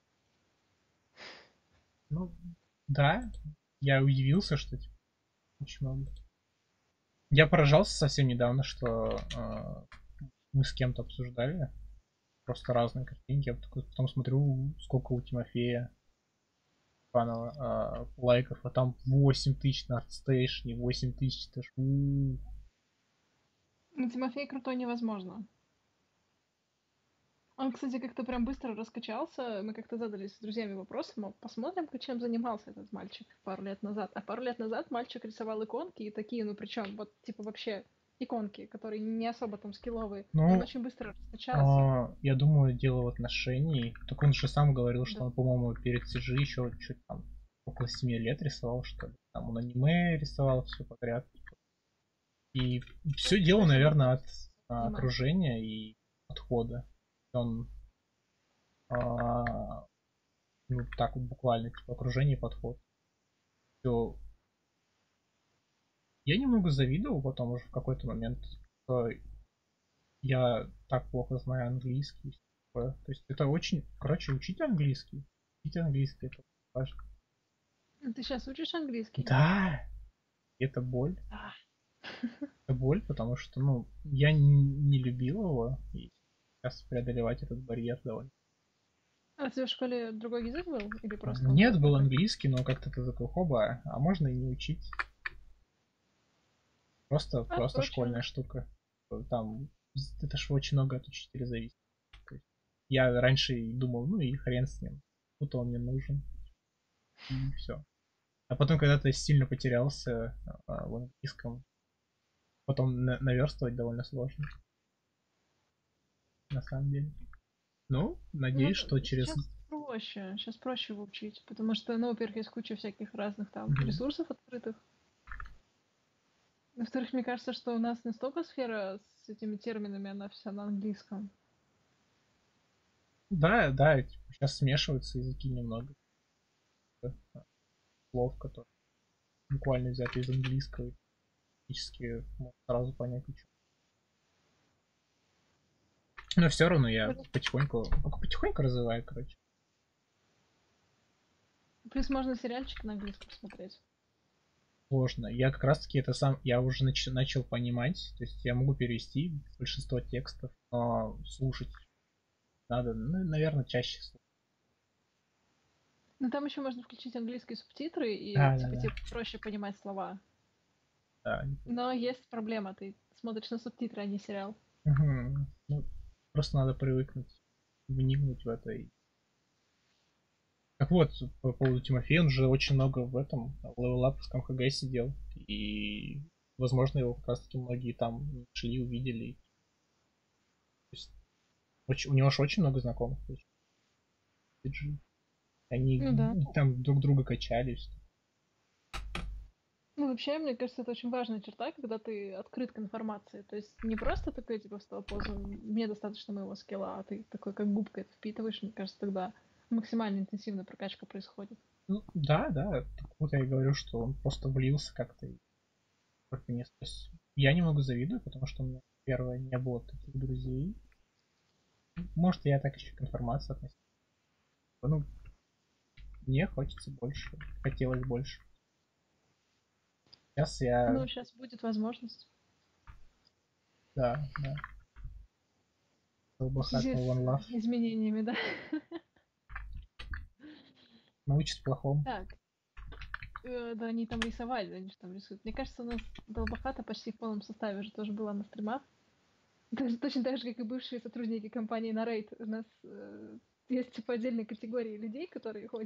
Ну, да, я удивился, что типа, очень много. Я поражался совсем недавно, что э, мы с кем-то обсуждали просто разные картинки. Я потом смотрю, сколько у Тимофея Панова э, лайков, а там восемь тысяч на ArtStation, восемь тысяч, это ж... Ну, Тимофей крутой невозможно. Он, кстати, как-то прям быстро раскачался. Мы как-то задались с друзьями вопросом, посмотрим, чем занимался этот мальчик пару лет назад. А пару лет назад мальчик рисовал иконки, и такие, ну причем, вот, типа, вообще иконки, которые не особо там скилловые. Ну, он очень быстро раскачался. А, я думаю, дело в отношении. Так он же сам говорил, что да. Он, по-моему, перед си джи еще чуть там около семи лет рисовал, что ли. Там он аниме рисовал, все подряд. И все дело, наверное, от а, окружения и подхода. Он а, ну, так вот буквально, типа, окружение и подход. Все. Я немного завидовал потом уже в какой-то момент, что я так плохо знаю английский. То есть это очень... Короче, учить английский. Учить английский, это важно. Ты сейчас учишь английский? Да! Это боль. А, Это боль, потому что, ну, я не, не любил его, и сейчас преодолевать этот барьер довольно. А у тебя в школе другой язык был? Или просто он был Нет, был такой? английский, но как-то ты такой, хоба, а можно и не учить. Просто, А, просто школьная впрочем, штука. Там, это ж очень много от учителя зависит. То есть я раньше и думал, ну и хрен с ним. Вот он мне нужен. И все. А потом, когда ты сильно потерялся а, в английском, потом на- наверстывать довольно сложно, на самом деле. Ну, ну, надеюсь, что через... сейчас проще. Сейчас проще его учить. Потому что, ну, во-первых, есть куча всяких разных там Мгм. ресурсов открытых. Во-вторых, мне кажется, что у нас настолько сфера с этими терминами, она вся на английском. Да, да, сейчас смешиваются языки немного. э, Слов, которые буквально взяты из английского, и практически можно сразу понять, о чём. Но все равно я потихоньку, только потихоньку развиваю, короче. Плюс можно сериальчик на английском смотреть. Сложно. Я как раз таки это сам, я уже нач- начал понимать, то есть я могу перевести большинство текстов, но слушать надо, ну, наверное, чаще слушать. Но там еще можно включить английские субтитры, и Да, да, типа да. тебе проще понимать слова. Да. Но есть проблема, ты смотришь на субтитры, а не сериал. Мгм. Ну, просто надо привыкнуть, вникнуть в это. и- Так вот, по поводу Тимофея, он же очень много в этом, в левелаповском ХГ сидел, и, возможно, его как раз таки многие там шли, увидели. То есть, очень- у него же очень много знакомых. То есть, ти джи. Они Ну да. там друг друга качались. Ну, вообще, мне кажется, это очень важная черта, когда ты открыт к информации. То есть не просто такой, типа, встал позу, мне достаточно моего скилла, а ты такой, как губка это впитываешь. Мне кажется, тогда максимально интенсивная прокачка происходит. Ну, да, да, так вот я и говорю, что он просто влился как-то. и только не- то есть я немного завидую, потому что у меня, первое, не было таких друзей. Может, я так еще к информации относился. Ну, мне хочется больше, хотелось больше. Сейчас я, Ну, сейчас будет возможность. да, да, В связи Долбохатный с One э, Love изменениями, да. научит плохому. Так, э, да, они там рисовали, они же там рисуют. Мне кажется, у нас Долбохата почти в полном составе уже тоже была на стримах. Даже точно так же, как и бывшие сотрудники компании Narrate. У нас э, есть типа отдельные категории людей, которые ходят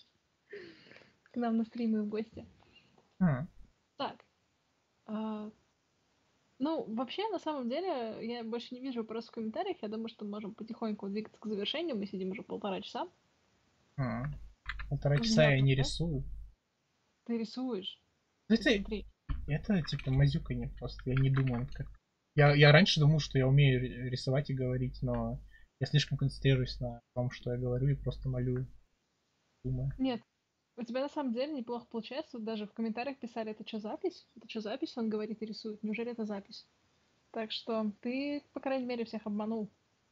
к нам на стримы в гости. М, Так, а, ну, вообще, на самом деле, я больше не вижу вопросов в комментариях. Я думаю, что мы можем потихоньку двигаться к завершению. Мы сидим уже полтора часа. м. Полтора У часа меня я уже не да? рисую. Ты рисуешь. Ты Это, смотри. это типа мазюканье просто. Я не думаю, как. Я, я раньше думал, что я умею ри- рисовать и говорить, но я слишком концентрируюсь на том, что я говорю, и просто молю, думаю. Нет, у тебя на самом деле неплохо получается. Вот даже в комментариях писали, это что, запись? Это что, запись? Он говорит и рисует. Неужели это запись? Так что ты, по крайней мере, всех обманул.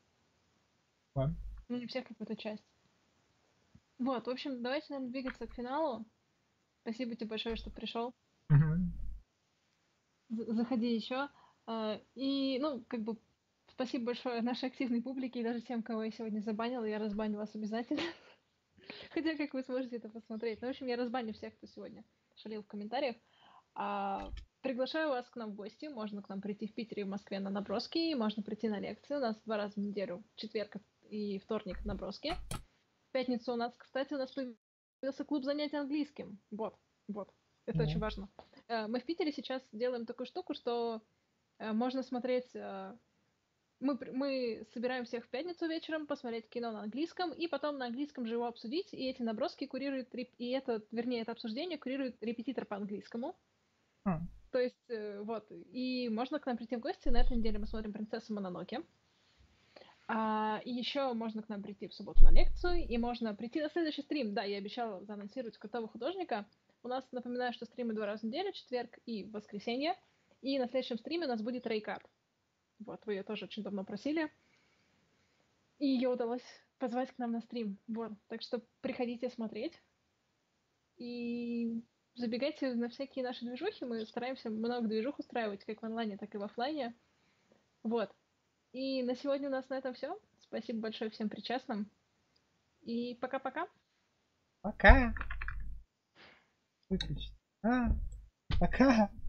Ладно. Ну, не всех, какую-то часть. Вот, в общем, давайте, наверное, двигаться к финалу. Спасибо тебе большое, что пришел. Мгм. З- Заходи еще. А, И, ну, как бы, спасибо большое нашей активной публике и даже тем, кого я сегодня забанила. Я разбаню вас обязательно. Хотя, как вы сможете это посмотреть. Ну, в общем, я разбаню всех, кто сегодня шалил в комментариях. А, Приглашаю вас к нам в гости. Можно к нам прийти в Питере и в Москве на наброски. Можно прийти на лекции. У нас два раза в неделю. Четверг и вторник наброски. В пятницу у нас, кстати, у нас появился клуб занятий английским. Вот, вот. Это очень Ну, важно. Э, Мы в Питере сейчас делаем такую штуку, что э, можно смотреть... э, Мы, пр- мы собираем всех в пятницу вечером посмотреть кино на английском, и потом на английском же его обсудить, и эти наброски курирует... реп- И это, вернее, это обсуждение курирует репетитор по английскому. м, То есть, э, вот. И можно к нам прийти в гости. На этой неделе мы смотрим «Принцессу Мононоке». А, и еще можно к нам прийти в субботу на лекцию, и можно прийти на следующий стрим. Да, я обещала заанонсировать крутого художника. У нас, напоминаю, что стримы два раза в неделю, четверг и воскресенье. И на следующем стриме у нас будет Рейкард. Вот, вы ее тоже очень давно просили. И ее удалось позвать к нам на стрим. Вот, так что приходите смотреть. И забегайте на всякие наши движухи, мы стараемся много движух устраивать, как в онлайне, так и в офлайне. Вот. И на сегодня у нас на этом все. Спасибо большое всем причастным. И пока-пока. Пока. Выключить. А, пока.